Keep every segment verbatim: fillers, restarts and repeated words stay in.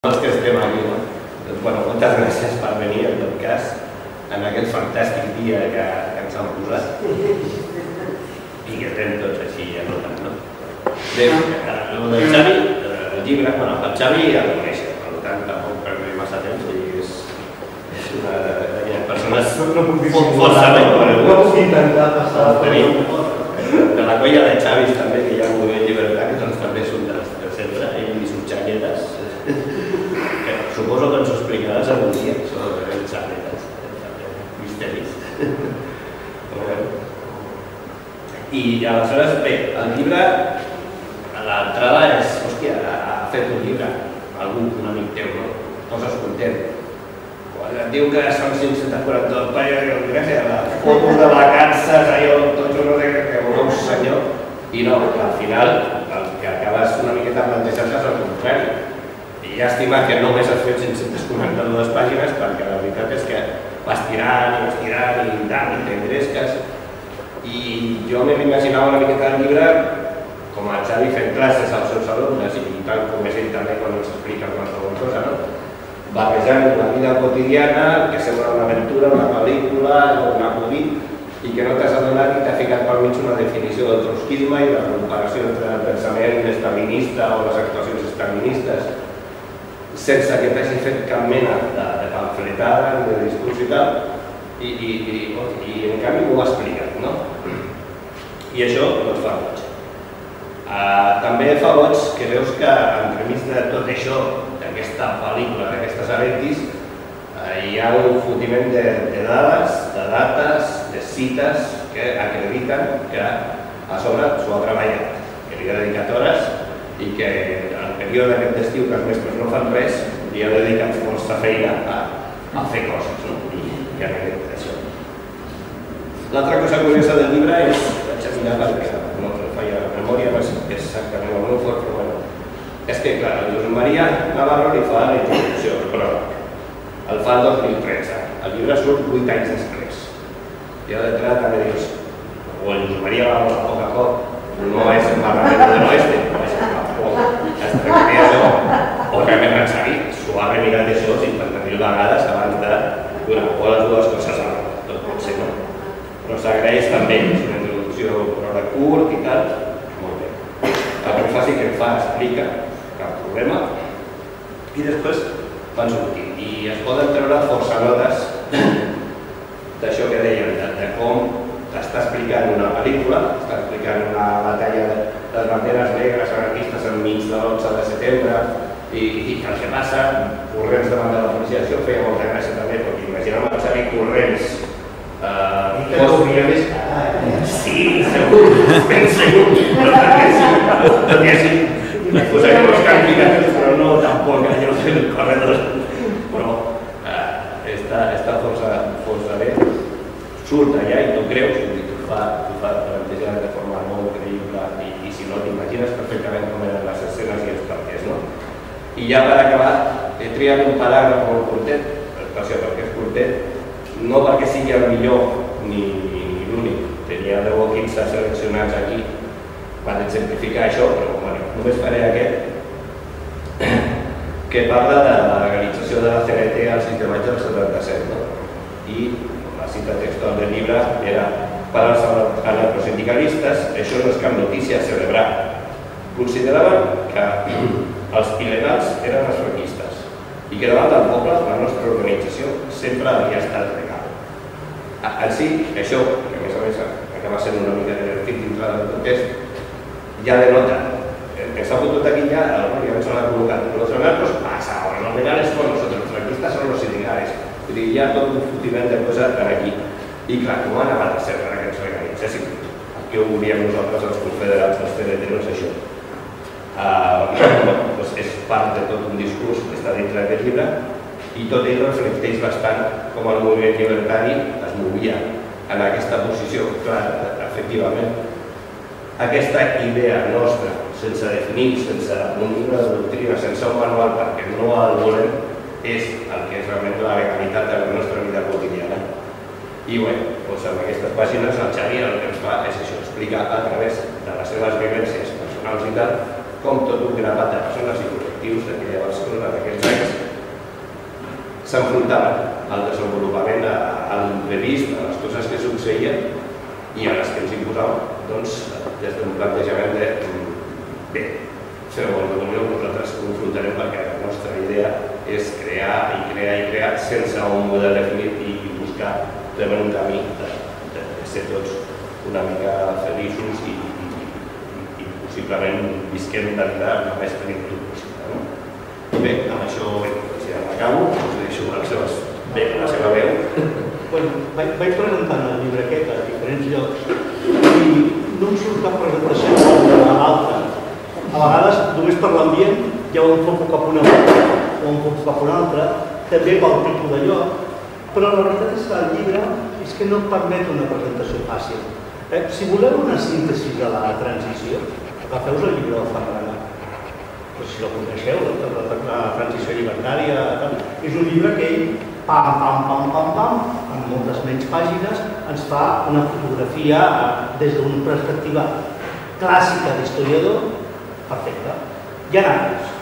Els que estem aquí, no? Doncs, bueno, moltes gràcies per venir, en tot cas, en aquest fantàstic dia que, que ens han posat i que estem tots així anotant, no? Bé, el del Xavi, el llibre, bueno, el Xavi ja el coneixem, per tant, tampoc perdré massa temps, i és, és una d'aquelles persones força ben conegudes. No puc intentar passar El tenim de la colla de Xavis també, que hi ha un moviment llibertari, doncs també és un dels del centre, ell i sus xaquetes. Suposo que ens ho explicaràs algun dia, això de les xaquetes, misteris. I aleshores, bé, el llibre, l'entrada és, hòstia, ha fet un llibre, algú, un amic teu, no? Poses content. Quan et diu que són cinc-centes quaranta-dos pàgines, gràcies a la foto de vacances, allò, tot no sé què, que voleu, senyor, i no, al final, el que acabes una miqueta plantejant és el contrari. I llàstima que només has fet cinc-centes quaranta-dues pàgines, perquè la veritat és que vas tirant i vas tirant i tant, i t'engresques. I jo m'he imaginat una miqueta el llibre com a Xavi fent classes als seus alumnes, i tant com és ell també quan ens explica qualsevol cosa, no? Barrejant la vida quotidiana, que sembla una aventura, una pel·lícula, un acudit, i que no t'has adonat i t'ha ficat pel mig una definició del trotskisme i la comparació entre el pensament estalinista o les actuacions estalinistes, sense que t'hagi fet cap mena de, de pamfletada ni de discurs i tal, i, i, i, i en canvi ho ha explicat, no? I això no et fa boig. Uh, també fa boig que veus que entremig de tot això, d'aquesta pel·lícula, d'aquestes aventis, uh, hi ha un fotiment de, de dades, de dates, de cites que acrediten que a sobre s'ho ha treballat, que li ha dedicat hores i que el període aquest d'estiu que els mestres no fan res li ha dedicat força feina a, a fer coses, no? I a aquest això. L'altra cosa curiosa del llibre és, vaig a mirar perquè no em falla la memòria, no és exactament el meu fort, però bueno, és que, clar, el Josep Maria Navarro li fa la introducció, el pròleg. El fa el dos mil tretze. El llibre surt vuit anys després. I a l'entrada també dius, o el Josep Maria Navarro a poc a poc no és el Parlamento del Oeste, no és el es tracta això, o realment han sabit, s'ho ha remirat això cinquanta mil vegades abans de donar por les dues coses alhora, tot pot ser, no? Però s'agraeix també, és una introducció pròleg curt i tal, molt bé. El prefaci que em fa explica, cap problema, i després van sortir. I es poden treure força notes d'això que deien, de, de com està explicant una pel·lícula, està explicant una batalla de les banderes negres anarquistes enmig de l'onze de setembre, i, i que el que passa, corrents davant de la policia, això feia molta gràcia també, perquè imaginem el Xavi corrents. I que hauria més cara, eh? Sí, segur, ben segur, però perquè sí, perquè sí. Posarem els calificatius, però no tampoc allò del corredor. Però està força bé. Surt allà i tu creus, i tu fa plantejar de forma molt creïble, i si no t'imagines perfectament com eren les escenes i els partits, no? I ja per acabar, he triat un paràgraf molt curtet, perquè és curtet, no perquè sigui el millor ni l'únic, tenia deu o quinze seleccionats aquí per exemplificar això, però bueno, només faré aquest, que parla de la legalització de la C N T al sis de maig del setanta-set, no? I la cita textual del llibre era: para els anarcosindicalistes això no és cap notícia a celebrar. Consideraven que els il·legals eren els franquistes i que davant del poble la nostra organització sempre havia estat legal. En si, això, que a més a més acaba sent una mica divertit dintre del context, ja denota que s'ha fotut aquí ja, ja ens l'ha col·locat. Los anarcos pasa ahora, los legales son nosotros, los franquistas son los ilegales. Vull dir, hi ha tot un fotiment de coses aquí. I clar, com han acabat de ser per aquests legalitzessin? El que ho volíem nosaltres, els confederats, els C N T, no és això. És part de tot un discurs que està dintre d'aquest llibre i tot ell reflecteix bastant com el moviment llibertari es movia en aquesta posició. Clar, efectivament, aquesta idea nostra, sense definir, sense un llibre de doctrina, sense un manual, perquè no el volem, és el que és realment la legalitat de la nostra vida quotidiana. I bé, doncs en aquestes pàgines el Xavi el que ens fa és això, explicar a través de les seves vivències personals i tal, com tot un grapat de persones i efectius que Barcelona en aquells anys s'enfrontaven al desenvolupament, a l'imprevist, a les coses que succeïen i a les que ens imposaven, doncs, des d'un plantejament de bé, feu el que nosaltres ho enfrontarem perquè la nostra idea és crear i crear i crear sense un model definit i buscar realment un camí de ser tots una mica feliços i possiblement visquem una vida amb la més plenitud possible. I bé, amb això ja m'acabo, us deixo la seva veu. Vaig presentant el llibre aquest a diferents llocs i no em surt cap presentació a l'altra. A vegades, només per l'ambient, ja ho enfoco cap a una altra o ho enfoco cap a una altra, també pel tipus de lloc, però la veritat és que el llibre és que no et permet una presentació fàcil. Si voleu una síntesi de la transició, agafeu-vos el llibre del Ferrana. Si el coneixeu, la transició llibertària, és un llibre que ell, pam, pam, pam, pam, pam, amb moltes menys pàgines, ens fa una fotografia des d'una perspectiva clàssica d'historiador perfecta. Hi ha altres.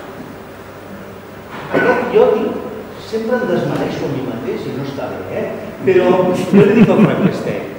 Jo dic, sempre em desmereixo a mi mateix i no està bé, però jo li dic al Frankenstein.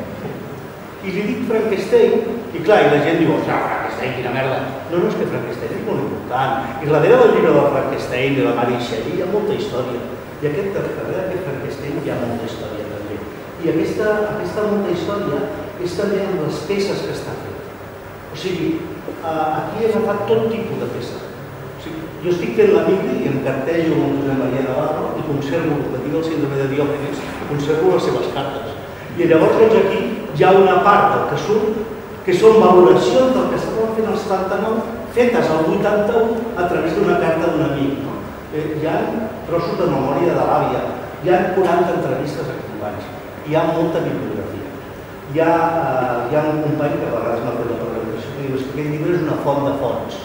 I li dic Frankenstein, i clar, i la gent diu, ostres, Frankenstein, quina merda. No, no, és que Frankenstein és molt important. I darrere del llibre del Frankenstein, de la Mary Shelley, hi ha molta història. I aquest darrere d'aquest Frankenstein hi ha molta història també. I aquesta molta història és també amb les peces que està fent. O sigui, aquí he agafat tot tipus de peces. Jo estic fent la Bíblia i em cartejo amb Josep Maria Navarro i conservo el que diu el síndrome de Diògenes, conservo les seves cartes. I llavors, doncs, aquí hi ha una part del que surt que són valoracions del que estaven fent el setanta-nou fetes al vuitanta-u a través d'una carta d'un amic. Hi ha trossos de memòria de l'àvia, hi ha quaranta entrevistes a companys, hi ha molta bibliografia. Hi ha un company que a vegades m'ha fet la presentació que diu que aquest llibre és una font de fonts.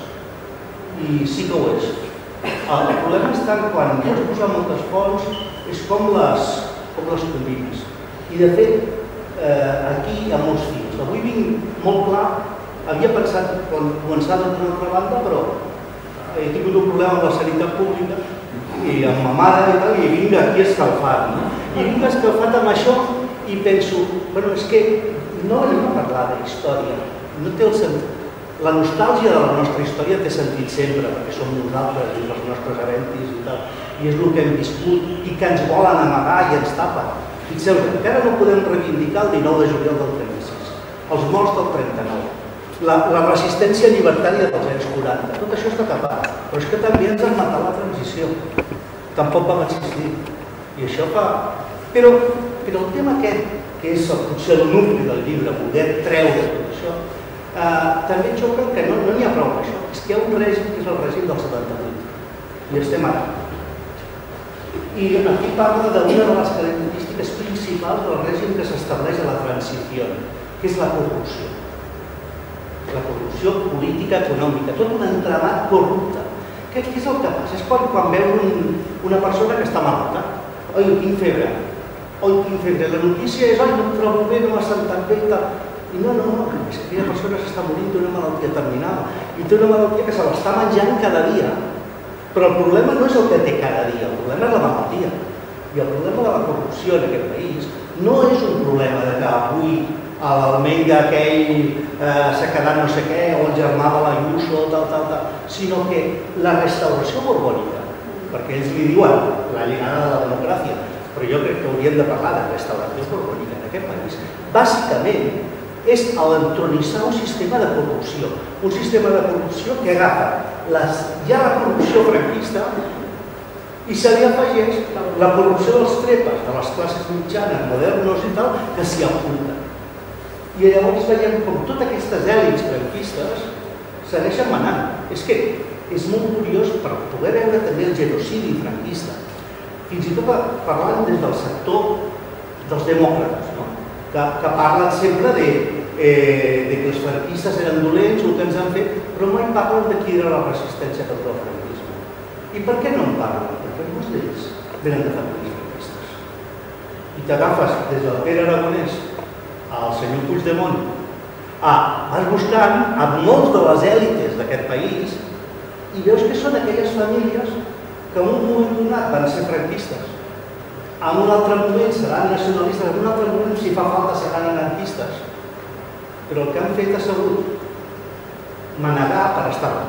I sí que ho és. El problema està quan vols posar moltes fonts és com les combines. I de fet, aquí hi ha molts fils. Avui vinc molt clar, havia pensat començar d'una altra banda, però he tingut un problema amb la sanitat pública i amb ma mare i tal, i vinc aquí escalfat. I vinc escalfat amb això i penso, bueno, és que no anem a parlar d'història, no té el sentit. La nostàlgia de la nostra història té sentit sempre, perquè som nosaltres i els nostres aventis i tal, i és el que hem viscut i que ens volen amagar i ens tapen. Fixeu, encara no podem reivindicar el dinou de juliol del trenta-sis, els morts del trenta-nou, la resistència llibertària dels anys quaranta, tot això està tapat, però és que també ens han matat la transició, tampoc vam existir, i això fa... Però el tema aquest, que és potser el nucli del llibre, poder treure tot això, també et xoca que no n'hi ha prou amb això, és que hi ha un règim que és el règim del setanta-vuit, i estem ara. I aquí parla d'una de les característiques principals del règim que s'estableix a la transició, que és la corrupció. La corrupció política, econòmica, tot un entramat corrupte. Què és el que passa? És quan veus una persona que està malalta. Oi, tinc febre. Oi, tinc febre. La notícia és, oi, no em trobo bé, no m'ha sentat bé i tal. I no, no, no, és que aquella persona s'està morint d'una malaltia terminal i té una malaltia que se l'està menjant cada dia. Però el problema no és el que té cada dia, el problema és la malaltia. I el problema de la corrupció en aquest país no és un problema que avui l'Almeida aquell s'ha quedat no sé què, o el germà de l'Ayuso, tal, tal, tal, sinó que la restauració borbònica, perquè ells li diuen la llegada de la democràcia, però jo crec que hauríem de parlar de restauració borbònica en aquest país, bàsicament és l'entronitzar un sistema de corrupció, un sistema de corrupció que agafa ja la corrupció franquista i se li afegeix la corrupció dels trepes, de les classes mitjanes, modernes i tal, que s'hi apunten. I llavors veiem com totes aquestes èlits franquistes segueixen manant. És que és molt curiós per poder veure també el genocidi franquista, fins i tot parlant des del sector dels demòcrates, que parlen sempre que els franquistes eren dolents, el que ens han fet, però mai parlen de qui era la resistència contra el franquisme. I per què no en parlen? Perquè molts d'ells venen de famílies franquistes. I t'agafes des del Pere Aragonès al senyor Puigdemont, vas buscant amb molts de les èlites d'aquest país i veus que són aquelles famílies que en un moment donat van ser franquistes, en un altre moment seran nacionalistes, en un altre moment, si fa falta, seran anarquistes, però el que han fet ha sigut manegar per estar-ho.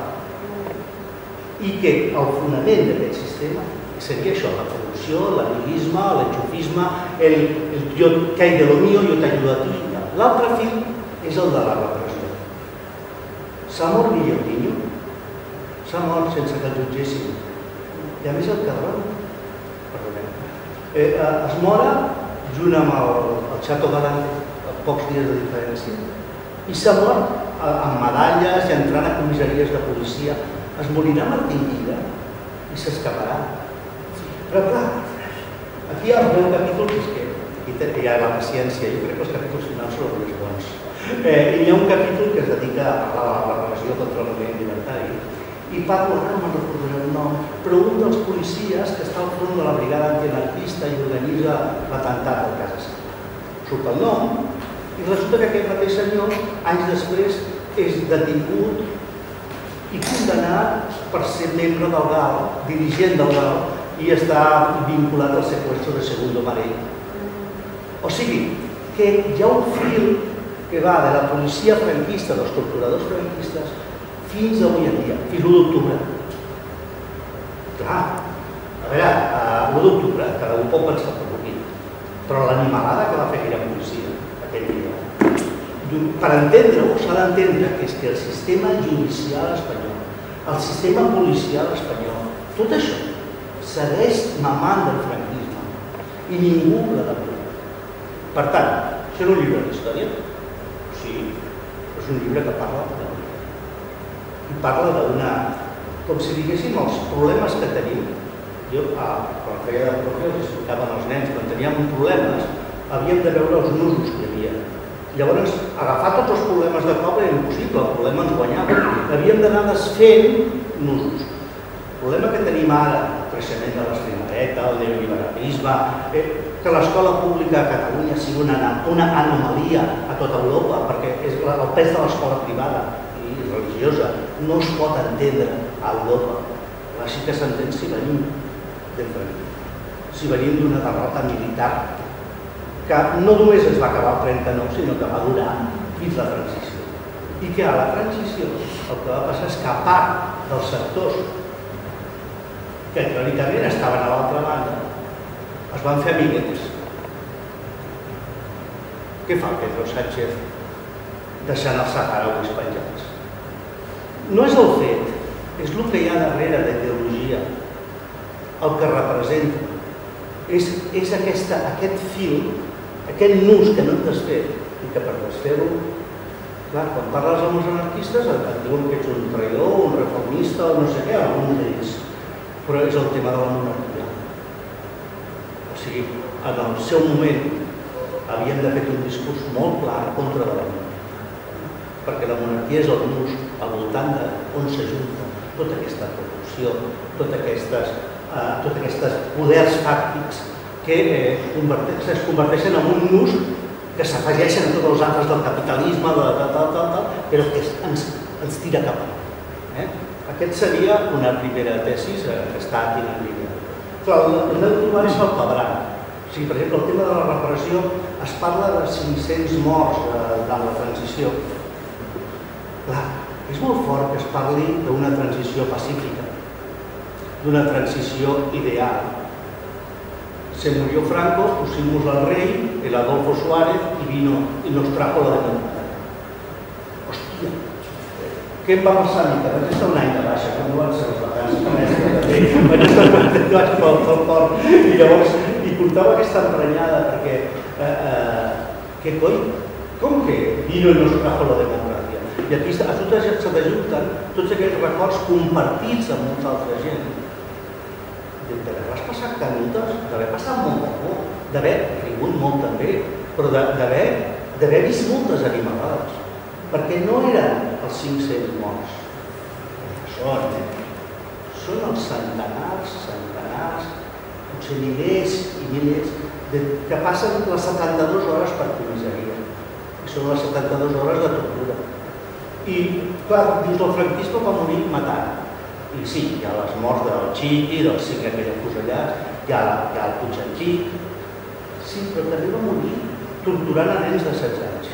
I que el fonament d'aquest sistema seria això, la corrupció, l'anilisme, l'enxufisme, el jo que hay de lo mío, yo te ayudo a ti. L'altre fil és el de la repressió. S'ha mort Guillotinho, s'ha mort sense que el jutgessin. I a més el Cadrón, perdoneu, es mora junt amb el Chato Galante, a pocs dies de diferència, i s'ha mort amb medalles i entrant a comissaries de policia. Es morirà Martín Villa i s'escaparà. Però clar, aquí hi ha un capítol que és que hi ha la paciència, jo crec que els capítols finals són els més bons. I hi ha un capítol que es dedica a parlar de la repressió contra el moviment llibertari i parla, no me'n recordaré el nom, però un dels policies que està al front de la brigada antianarquista i organitza l'atemptat al Casa Seva. Surt el nom i resulta que aquest mateix senyor, anys després, és detingut i condemnat per ser membre del G A L, dirigent del G A L, i està vinculat al seqüestro de Segundo Marell. O sigui, que hi ha un fil que va de la policia franquista, dels torturadors franquistes, fins avui en dia, fins l'u d'octubre. Clar, a veure, l'u d'octubre, cada un pot pensar el que vulgui, però l'animalada que va fer aquella policia aquell dia, per entendre-ho, s'ha d'entendre que és que el sistema judicial espanyol, el sistema policial espanyol, tot això segueix mamant del franquisme i ningú l'ha de voler. Per tant, això és un llibre d'història? Sí, és un llibre que parla de la vida. I parla d'una, com si diguéssim, els problemes que tenim. Jo, quan feia de profe, els explicaven als nens, quan teníem problemes, havíem de veure els nusos que hi havia. Llavors, agafar tots els problemes de cop era impossible, el problema ens guanyava. Havíem d'anar desfent nusos. El problema que tenim ara, el creixement de l'extrema dreta, el neoliberalisme, que l'escola pública a Catalunya sigui una anomalia a tota Europa, perquè el pes de l'escola privada i religiosa no es pot entendre a Europa. Així que s'entén si venim del franquisme, si venim d'una derrota militar que no només es va acabar el trenta-nou, sinó que va durar fins a la transició. I que a la transició el que va passar és que a part dels sectors que teòricament estaven a l'altra banda, es van fer amiguetes. Què fa Pedro Sánchez deixant els saharauis penjats? No és el fet, és el que hi ha darrere d'ideologia, el que representa. És aquest fil, aquest nus que no hem desfet i que per desfer-lo, clar, quan parles amb els anarquistes et diuen que ets un traïdor, un reformista o no sé què, algun d'ells, però és el tema de la monarquia. O sigui, en el seu moment havien de fer un discurs molt clar contra de la monarquia, perquè la monarquia és el nus al voltant d'on s'ajunta tota aquesta corrupció, tots aquests poders fàctics que es converteixen en un nus que s'afegeixen a tots els altres del capitalisme, però que ens tira cap a. Aquest seria una primera tesis que està aquí en línia. Clar, el deu trobar és el quadrant. O sigui, per exemple, el tema de la repressió es parla de cinc-cents morts durant la transició. Clar, és molt fort que es parli d'una transició pacífica, d'una transició ideal. Se murió Franco, pusimos al rey, el Adolfo Suárez, y vino y nos trajo la democracia. Hòstia, què em va passar a mi? Que vaig estar un any de baixa, quan no van ser les vacances, que vaig estar un any pel port, i llavors hi portava aquesta emprenyada, perquè, què coi? Com que vino i nos trajo la democracia? I aquí a tu se t'ajunten tots aquells records compartits amb molta altra gent. D'haver passat canutes, d'haver passat molt de por, d'haver rigut molt també, però d'haver vist moltes animalades, perquè no eren els cinc-cents morts. Són, són els centenars, centenars, potser milers i milers, que passen les setanta-dues hores per comissaria. I són les setanta-dues hores de tortura. I, clar, dins del franquisme va morir matant. I sí, hi ha les morts del Xiqui, del cinc aquell afusellat, hi ha el Puig-en-Xic. Sí, però també va morir torturant a nens de setze anys.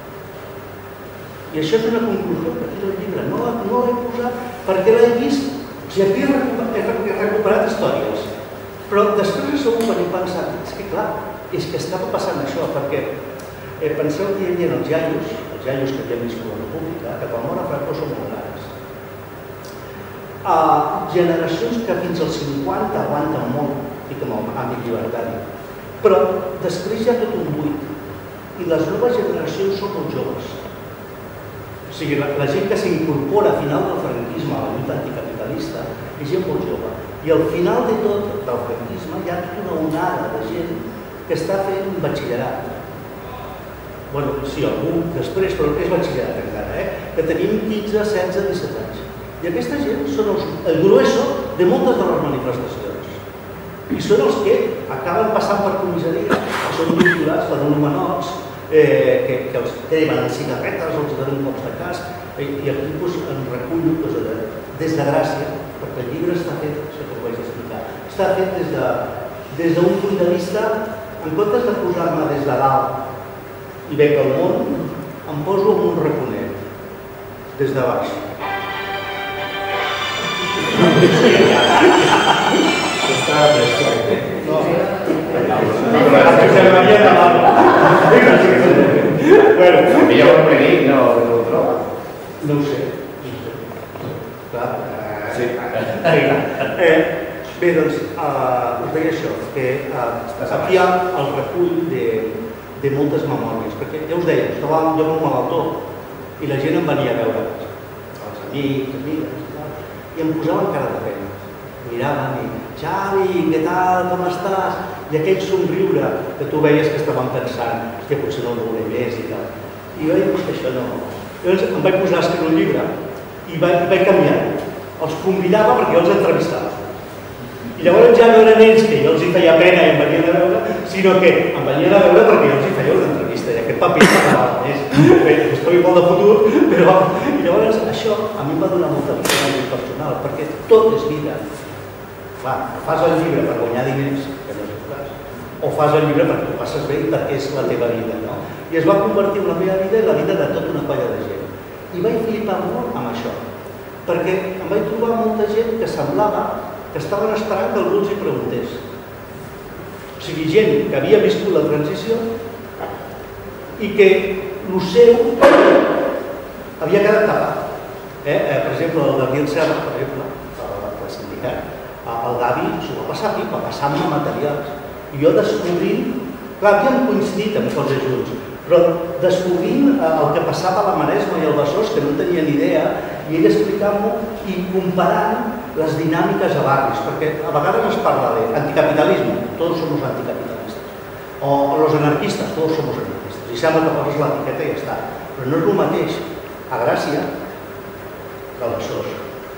I això és una conclusió que aquí el llibre no l'he posat perquè l'he vist, o sigui, aquí he recuperat històries, però després segur que m'he pensat, és que clar, és que estava passant això, perquè penseu que hi havia els iaios, els iaios que havien viscut a la República, que quan mor a Franco són molt grans. Generacions que fins als cinquanta aguanten molt, dic amb àmbit llibertari, però després hi ha tot un buit, i les noves generacions són molt joves. O sigui, la gent que s'incorpora a final del franquisme a la lluita anticapitalista és gent molt jove. I al final de tot, del franquisme, hi ha tota una onada de gent que està fent un batxillerat. Bueno, sí, algú després, però és batxillerat encara, eh? Que tenim quinze, setze, disset anys. I aquesta gent són el grueso de moltes de les manifestacions. I són els que acaben passant per comissaria, que són doctorats per menors, que els lleven en cigarretes, els donen cops de casc, i aquí em recullo des de Gràcia, perquè el llibre està fet, això que ho vaig explicar, està fet des d'un punt de vista, en comptes de posar-me des de dalt i veig el món, em poso en un raconet, des de baix. Està perfecte. Bueno, a mi ja ho he dit, no ho trobo. No ho sé. Clar. Sí. Bé, doncs, us deia això, que aquí hi ha el recull de moltes memòries, perquè ja us deia, estava jo molt malaltó i la gent em venia a veure, els amics, amigues, i em posaven cara de pena. Miraven i, Xavi, què tal, com estàs? I aquell somriure que tu veies que estaven pensant, hòstia, potser no el veuré més i tal. I jo dic, hòstia, això no. Llavors em vaig posar a escriure un llibre i vaig canviar. Els convidava perquè jo els entrevistava. I llavors ja no eren ells que jo els hi feia pena i em venien a veure, sinó que em venien a veure perquè jo els hi feia una entrevista. I aquest paper m'agradava més. Bé, estic molt de futur, però... I llavors això a mi em va donar molta vida personal, perquè tot és vida. Clar, fas el llibre per guanyar diners, que no és el cas, o fas el llibre perquè ho passes bé i perquè és la teva vida, no? I es va convertir en la meva vida i la vida de tota una colla de gent. I vaig flipar molt amb això, perquè em vaig trobar molta gent que semblava que estaven esperant que algú els hi preguntés. O sigui, gent que havia viscut la transició i que el seu havia quedat tapat. Per exemple, el Gabriel Serra, per exemple, el sindicat, el Gavi s'ho va passar aquí, va passar amb materials. I jo descobrint, clar, havíem coincidit amb coses junts, però descobrint el que passava a la Maresma i al Besòs, que no tenien idea, i ell explicant-m'ho i comparant les dinàmiques a barris, perquè a vegades es parla d'anticapitalisme, tots som anticapitalistes, o los anarquistes, tots som anarquistes, i sembla que poses l'etiqueta i ja està. Però no és el mateix a Gràcia que al Besòs.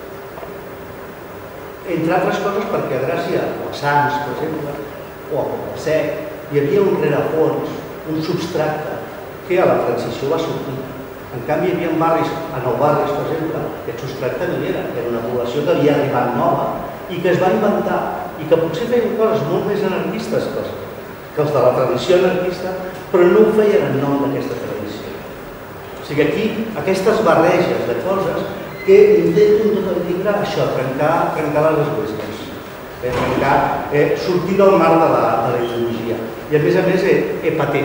Entre altres coses perquè a Gràcia, o a Sants, per exemple, o a Poblesec, hi havia un rerefons, un substracte, que a la transició va sortir. En canvi, hi havia barris, a Nou Barris, per exemple, que aquest substracte no hi era, era una població que havia arribat nova i que es va inventar, i que potser feien coses molt més anarquistes que els de la tradició anarquista, però no ho feien en nom d'aquesta tradició. O sigui, aquí, aquestes barreges de coses que intento en tot el llibre això, trencar les esglésies, sortir del mar de la ideologia. I a més a més, epaté.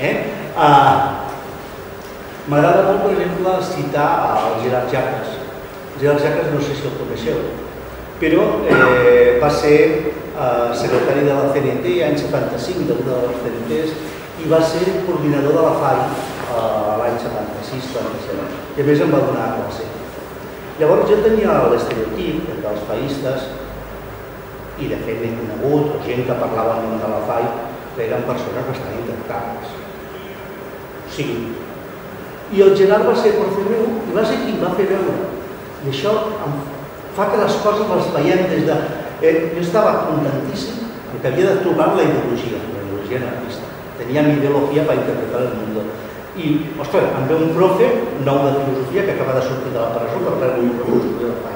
M'agrada molt, per exemple, citar el Gerard Jacques. Gerard Jacques no sé si el coneixeu, però va ser secretari de la C N T l'any setanta-cinc, d'una de les C N Ts, i va ser coordinador de la F A I l'any setanta-sis setanta-set. I a més em va donar classe. Llavors jo tenia l'estereotip entre els faistes, i de fet l'he conegut, o gent que parlava en nom de la F A I, que eren persones bastant intactables. O sigui, i el Gerard va ser profe meu i va ser qui em va fer veure. I això fa que les coses les veiem des de... Jo estava contentíssim perquè havia de trobar la ideologia, la ideologia anarquista. Tenia mi ideologia per interpretar el món. I, ostres, em ve un profe nou de filosofia que acaba de sortir de la presó per veure un professor de la F A I.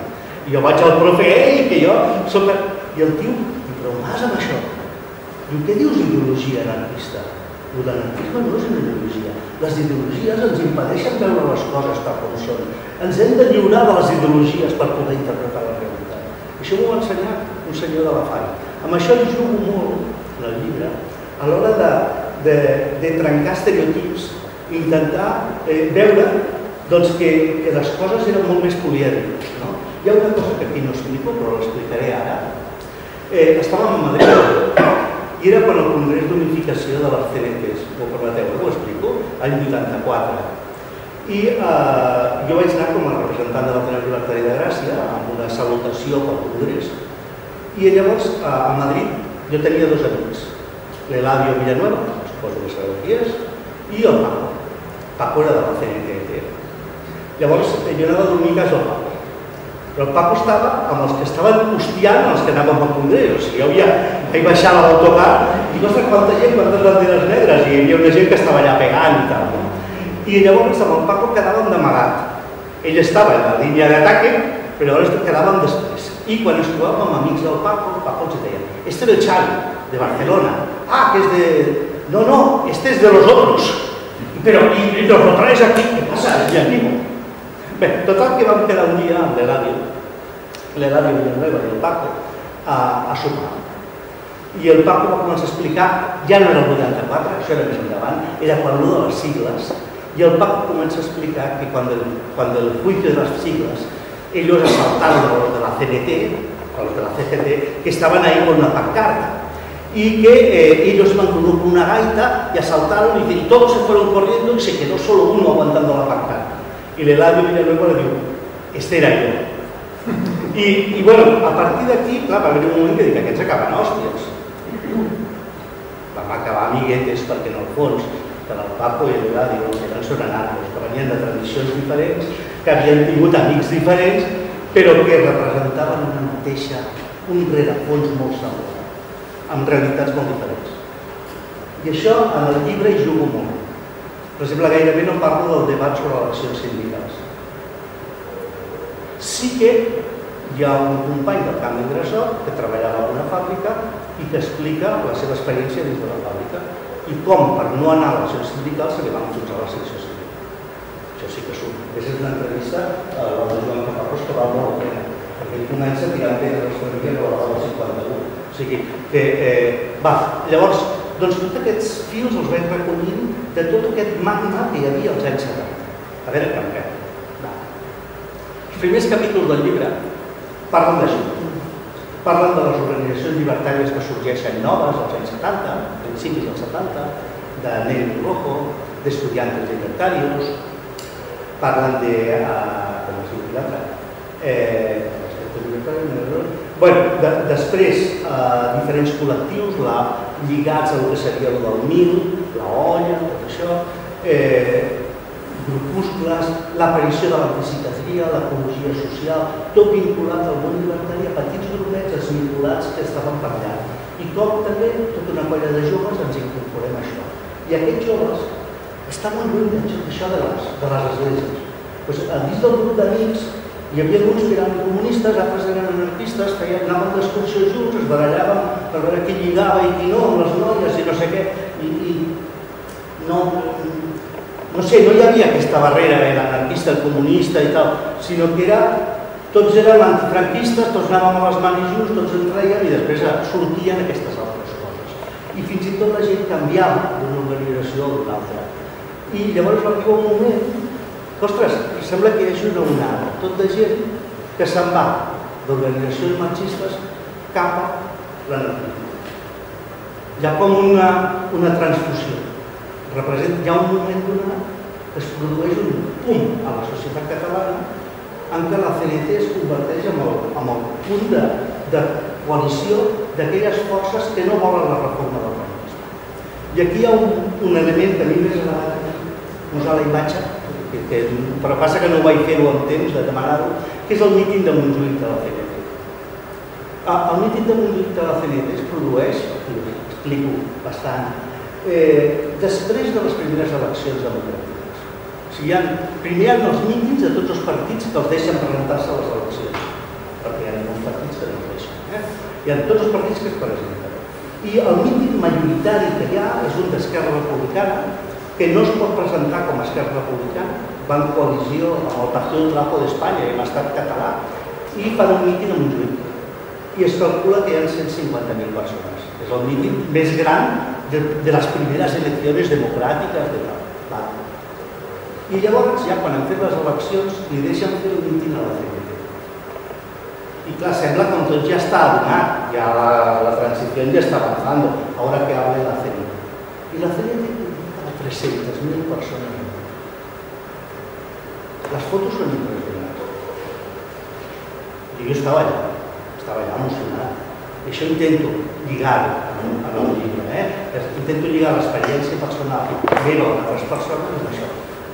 I jo vaig al profe, ei, que jo soc... I el tio, però vas amb això? Diu, què dius ideologia anarquista? L'anarquisme no és una ideologia. Les ideologies ens impedeixen veure les coses tal com són. Ens hem de lliurar de les ideologies per poder interpretar la realitat. Això m'ho va ensenyar un senyor de la F A I. Amb això hi jugo molt, en el llibre, a l'hora de, de, de trencar estereotips, intentar eh, veure doncs, que, que les coses eren molt més polièdriques. No? Hi ha una cosa que aquí no explico, però l'explicaré ara. Eh, estàvem a Madrid i era per al Congrés d'Unificació de les C N Ts. M'ho permeteu, ho explico? Any vuitanta-quatre. I eh, jo vaig anar com a representant de l'Ateneu Llibertari de Gràcia amb una salutació pel Congrés. I llavors, a Madrid, jo tenia dos amics, l'Eladio Villanueva, suposo que sabeu qui és, i el Paco. Paco era de la C N T. Llavors, jo anava a dormir a casa del Paco. Però el Paco estava amb els que estaven hostiant els que anàvem al Congrés. O sigui, jo havia, vaig baixar a l'autocar i ostres, quanta gent, quantes banderes negres, i hi havia una gent que estava allà pegant i tal. I llavors amb el Paco quedàvem d'amagat. Ell estava en la línia d'ataque, però llavors quedàvem després. I quan ens trobàvem amb amics del Paco, el Paco ens deia, este es el Xavi, de Barcelona. Ah, que es de... No, no, este es de los otros. Però, y nos lo traes aquí, ¿qué pasa? Y animo. Bé, total que vam quedar un dia amb l'Eladio, l'Eladio Villanueva i el Paco, a, a sopar. I el Paco va començar a explicar, ja no era el vuitanta-quatre, això era més endavant, era quan de les sigles, i el Paco comença a explicar que quan el, quan el juicio de las siglas, ellos asaltaron a los de la C N T, a los de la C G T, que estaban ahí con una pancarta. Y que eh, ellos iban con una gaita y asaltaron y, y todos se fueron corriendo y se quedó solo uno aguantando la pancarta. Y el Eladio Villanueva le dijo, este era yo. Y, y bueno, a partir d'aquí, clar, va haver un moment que dic, aquests acaben hòsties. Vam acabar amiguetes perquè en el fons, que el Paco i l'Eladio eren són anarcos, que venien de tradicions diferents, que havien tingut amics diferents, però que representaven una mateixa, un rerefons molt semblant, amb realitats molt diferents. I això en el llibre hi jugo molt. Per exemple, gairebé no parlo del debat sobre eleccions sindicals. Sí que hi ha un company del camp d'Ingressor que treballava en una fàbrica i que explica la seva experiència dins de la fàbrica i com, per no anar a eleccions sindicals, se li van enfonsar la secció sindical. Això sí que surt. Aquesta és una entrevista a la de Joan Caparrós que val molt la pena, perquè ell comença tirant pedres als famílies a la del cinquanta-u. O sigui que, eh, va, llavors, doncs tots aquests fils els vaig recollint de tot aquest magma que hi havia als anys setanta. A veure què em queda. Els primers capítols del llibre parlen d'això. Parlen de les organitzacions llibertàries que sorgeixen noves als anys setanta, principis dels setanta, de Negro y Rojo, d'estudiantes libertarios, parlen de... com es diu l'altre? Bueno, de, després, eh, diferents col·lectius la, lligats al que seria el del mil, la olla, tot això, eh, grupúscules, l'aparició de l'antipsiquiatria, l'ecologia social, tot vinculat al món llibertari, a petits grupets esmicolats que estaven per allà. I com també tota una colla de joves ens incorporem a això. I aquests joves estan molt lluny d'això de les, de les esglésies. Pues, dins del grup d'amics hi havia alguns que eren comunistes, altres eren anarquistes, feien, anaven d'excursió junts, es barallaven per veure qui lligava i qui no, amb les noies i no sé què. I, i no, no sé, no hi havia aquesta barrera, eh, l'anarquista, el comunista i tal, sinó que era, tots eren antifranquistes, tots anàvem a les mans junts, tots ens reien i després sortien aquestes altres coses. I fins i tot la gent canviava d'una organització a una altra. I llavors va arribar un moment que, ostres, sembla que hi hagi una onada, tot de gent que se'n va d'organitzacions marxistes cap a l'anarquisme. Hi ha com una, una transfusió. Representa, hi ha un moment donat que es produeix un punt a la societat catalana en què la C N T es converteix en el, en el punt de, de coalició d'aquelles forces que no volen la reforma del franquisme. I aquí hi ha un, un element que a mi m'és agradat posar la imatge, que, que, però passa que no vaig fer-ho en temps de demanar-ho, que és el míting de Montjuïc de la C N T. El míting de Montjuïc de la C N T es produeix, ho explico bastant, eh, després de les primeres eleccions democràtiques. O sigui, hi ha, primer hi ha els mítings de tots els partits que els deixen presentar-se a les eleccions. Hi ha tots els partits que es presenten. I el míting majoritari que hi ha és un d'Esquerra Republicana, que no es pot presentar com a Esquerra Republicana, va en coalició amb el Partit del Trabajo d'Espanya i amb Estat Català, i fan un míting a Montjuïc. I es calcula que hi ha cent cinquanta mil persones. És el míting més gran de, de les primeres eleccions democràtiques de tal. I llavors, ja quan han fet les eleccions, li deixen fer el míting a la C N T. I clar, sembla que tot ja està adonat, ja la, la transició ja està avançant, ara que hable la C N T. I la C N T a tres-centes mil persones. Les fotos són impressionants. I jo estava allà, estava allà emocionat. I això intento lligar-ho en el llibre, eh? Intento lligar l'experiència personal meva amb altres persones amb això.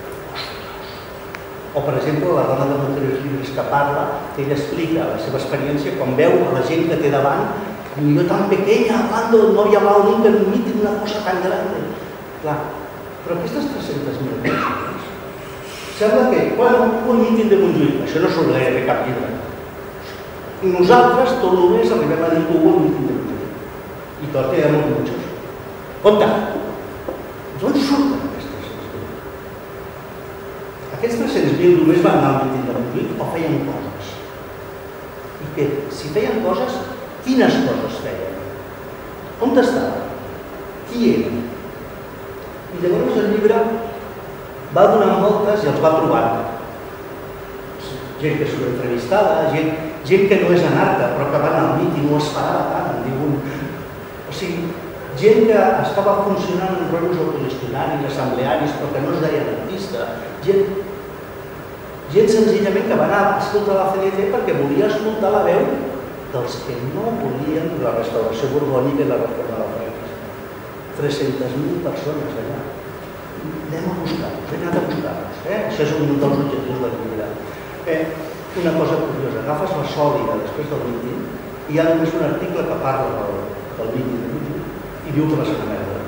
O, per exemple, la dona de Mujeres Libres que parla, que ella explica la seva experiència quan veu a la gent que té davant, i jo tan pequeña, hablando, no había hablado nunca en un míting, una cosa tan grande. Clar, però aquestes tres-centes mil persones, sembla que, bueno, un míting de Montjuïc, això no surt de cap llibre. I nosaltres, tot només, arribem a dir que hubo un míting de Montjuïc. I tot hi ha molts muchos. Compte, d'on surten aquests tres-cents mil? Aquests tres-cents mil només van anar al míting de Montjuïc o feien coses? I que, si feien coses, quines coses feien? On estaven? Qui eren? I llavors el llibre va donant voltes i els va trobant. Gent que surt entrevistada, gent, gent que no és anarca, però que van al míting, no esperava tant, em diuen. O sigui, gent que estava funcionant en rotllos autogestionaris, assemblearis, però que no es deien artista. Gent, gent senzillament que va anar a escoltar la C N T perquè volia escoltar la veu dels que no volien la restauració borbònica i la reforma del país. tres-centes mil persones allà. Anem a buscar-los, hem anat a buscar-los. Eh? Això és un dels objectius del llibre. Eh, una cosa curiosa, agafes la sòlida després del míting i hi ha només un article que parla del, del míting de míting i diu que va ser una merda.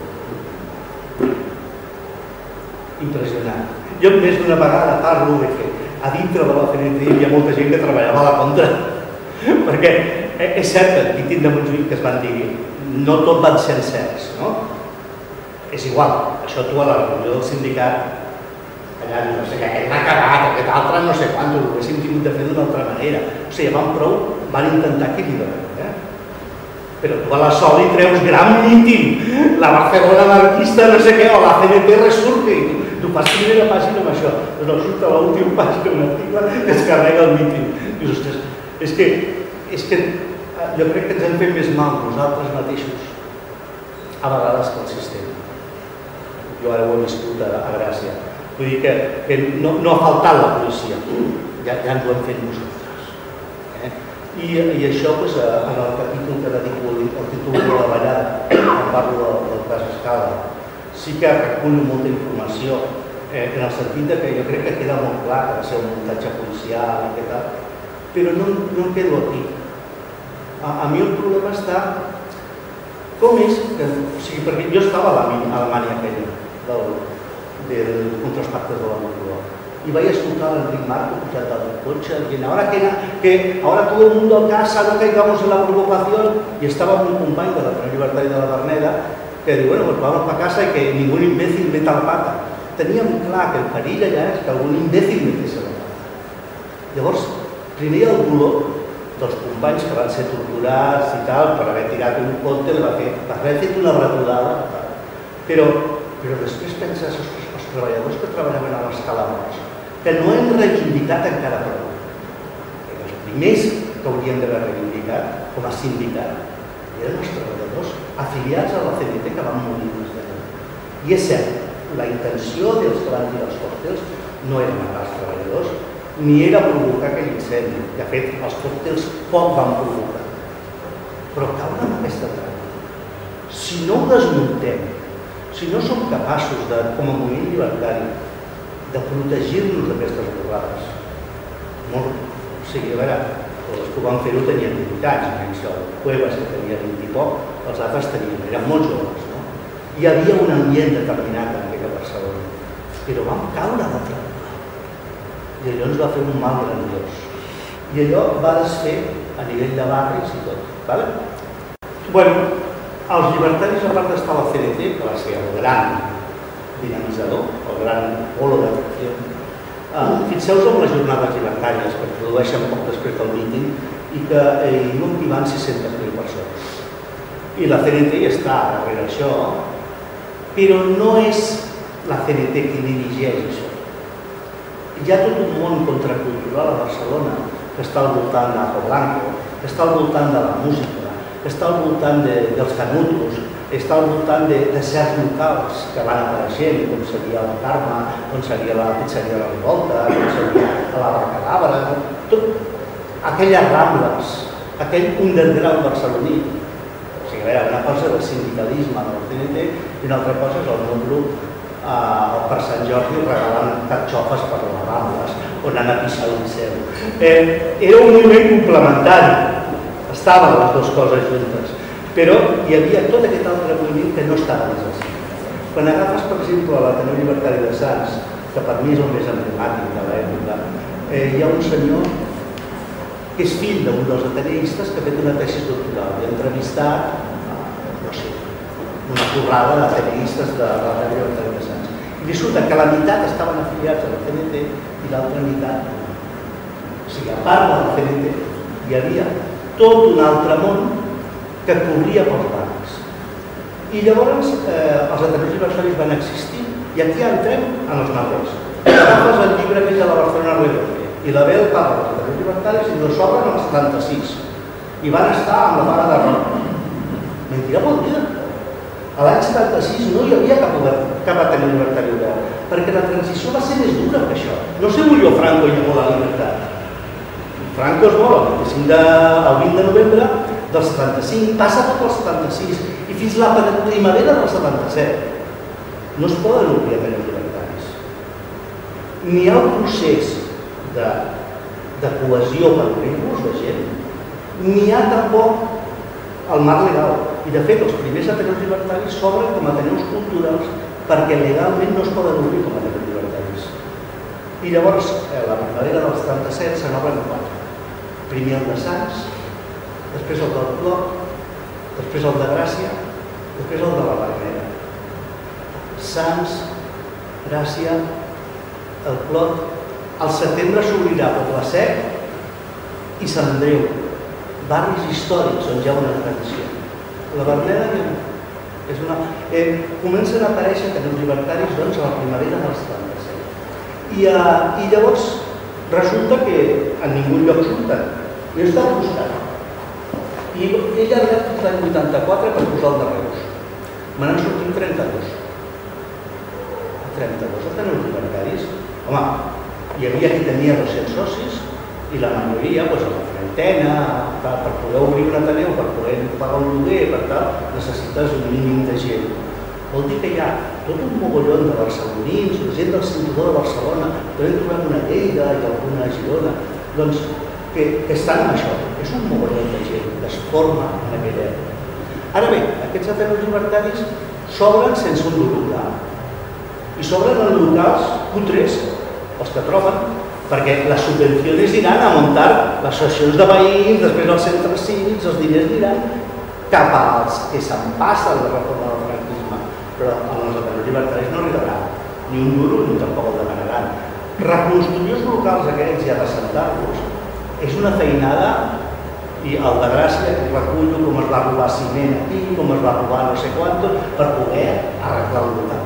Impressionant. Jo més d'una vegada parlo de que a dintre de la C N T hi havia molta gent que treballava a la contra, perquè és cert que el míting de Montjuïc que es van dir no tot van ser certs, no? És igual, això tu a la reunió del sindicat allà no sé què, aquest l'ha cagat, aquest altre no sé quant, ho haguéssim tingut de fer d'una altra manera. O sigui, van prou, van intentar equilibrar. Però tu a la Sol hi treus gran míting, la Barcelona anarquista no sé què, o la C N T resurge, i tu fas primera pàgina amb això, però surt a l'última pàgina un article que es carrega el míting. Dius, ostres, és que, és que jo crec que ens hem fet més mal nosaltres mateixos a vegades que el sistema. Jo ara ho he viscut a, a Gràcia. Vull dir que, que no, no ha faltat la policia, ja, ja ens ho hem fet nosaltres. Eh? I, I això, pues, en el capítol que dedico el títol de la ballada, quan parlo del, del cas Escala, sí que recullo molta informació, eh, en el sentit de que jo crec que queda molt clar que va ser un muntatge policial i què tal, però no, no em quedo aquí. A, a mi el problema està com és que, o sigui, perquè jo estava a Alemanya aquella, del, del, contra els pactes de la Moncloa, y vaya a escuchar al Enric Marco, que ha dado el coche, alguien, ahora que, que ahora todo el mundo a casa, no caigamos en la provocación, y estaba un compañero de la Front Libertària de la Verneda, que diu, bueno, pues vamos para casa y que ningún imbécil meta la pata. Tenia molt clar que el perill allà és que algun imbècil metés la pata. Llavors, primer hi ha el dolor dels companys que van ser torturats i tal, per haver tirat un còctel, per haver fet una bretolada, però, però després penses, ostres, els treballadors que treballaven a l'escala morts, que no hem reivindicat encara prou. Els primers que haurien d'haver reivindicat com a sindicat eren els treballadors afiliats a la C N T que van morir des d'allà. I és cert, la intenció dels que van tirar els còctels no era matar els treballadors, ni era provocar aquell incendi. De fet, els còctels poc van provocar. Però caure en aquesta trampa. Si no ho desmuntem, si no som capaços, de, com a moviment llibertari, de protegir-nos d'aquestes borrades, molt, o sigui, a veure, els que ho van fer-ho tenien divuit anys, menys el Cuevas, que tenia vint i poc, els altres tenien, eren molt joves, no? Hi havia un ambient determinat en aquella Barcelona, però vam caure de trampa. I allò ens va fer un mal grandiós. I allò va desfer a nivell de barris i tot. Vale? Bueno, els llibertaris, a part d'estar a la C N T, que va ser el gran dinamitzador, el gran polo d'atracció, eh, fixeu-vos en les jornades llibertàries que es produeixen poc després del míting i que eh, hi van sis-centes mil persones. I la C N T està darrere això, però no és la C N T que dirigeix això. Hi ha tot un món contracultural a Barcelona que està al voltant d'Ajo Blanco, que està al voltant de la música, que està al voltant de, dels canutos, està al voltant de, de certs locals que van apareixent, com seria el Carme, com seria la pizzeria de la Revolta, com seria la Barcadabra, tot aquelles rambles, aquell underground barceloní. O sigui, a veure, una cosa és el sindicalisme de la C N T i una altra cosa és el meu grup eh, per Sant Jordi regalant carxofes per les rambles on han a pixar el Liceu. Eh, era un moviment complementari, estaven les dues coses juntes, però hi havia tot aquest altre moviment que no estava dins del cinc. Quan agafes, per exemple, l'Ateneu Llibertari de Sants, que per mi és el més emblemàtic de l'època, eh, hi ha un senyor que és fill d'un dels ateneistes que ha fet una tesi doctoral i ha entrevistat, no sé, una torrada d'ateneistes de l'Ateneu Llibertari de Sants. I resulta que la meitat estaven afiliats a la C N T i l'altra meitat no. O sigui, a part de la C N T hi havia tot un altre món que corria pels barris. I llavors eh, els ateneus llibertaris van existir i aquí entrem en els narradors. Agafes el llibre que és a la Barcelona Redonda i la veu parla dels ateneus llibertaris i no s'obren als setanta-sis i van estar amb la vaga de Roma. Mentira polida. A l'any setanta-sis no hi havia cap, cap ateneu llibertari obert, perquè la transició va ser més dura que això. No se murió Franco i llamó la llibertat. Franco es mor el vint-i-cinc de, el vint de novembre del setanta-cinc, passa tot el setanta-sis i fins la primavera del setanta-set. No es poden obrir ateneus llibertaris. Ni hi ha un procés de, de cohesió per obrir-los de gent, ni hi ha tampoc el marc legal. I de fet, els primers ateneus llibertaris s'obren com a ateneus culturals perquè legalment no es poden obrir com a ateneus llibertaris. I llavors, a la primavera del setanta-set se n'obren quatre. Primer el de Sants, després el del Clot, després el de Gràcia, després el de la Bernera. Sants, Gràcia, el Clot, al setembre s'obrirà Poble Sec i Sant Andreu, barris històrics on hi ha una tradició. La Bernera és una... Eh, comencen a aparèixer ateneus llibertaris doncs, a la primavera del setanta-set. I, uh, I llavors resulta que en ningú lloc surten. Jo he estat buscant. I he llargat fins l'any vuitanta-quatre per posar el de Reus. Me n'han sortit trenta-dos. trenta-dos ateneus llibertaris. Home, hi havia qui tenia dos-cents socis i la majoria, doncs, a la trentena, per poder obrir un ateneu, per poder pagar un lloguer, per tal, necessites un mínim de gent. Vol dir que hi ha tot un mogollon de barcelonins, la gent del cinturó de Barcelona, també trobem una Lleida i alguna a Girona, doncs, que, que estan en això. És un mogollon de gent que es forma en aquella època. Ara bé, aquests ateneus llibertaris s'obren sense un duro clar. I s'obren en locals cutres, els que troben, perquè les subvencions iran a muntar les associacions de veïns, després els centres cívics, els diners aniran cap als que se'n passen la reforma del franquisme. Però els ateneus llibertaris no arribarà ni un duro ni tampoc el demanaran. Reconstruir els locals aquests i adreçar-los és una feinada, i el de Gràcia recullo com es va robar ciment aquí, com es va robar no sé quant, per poder arreglar el local.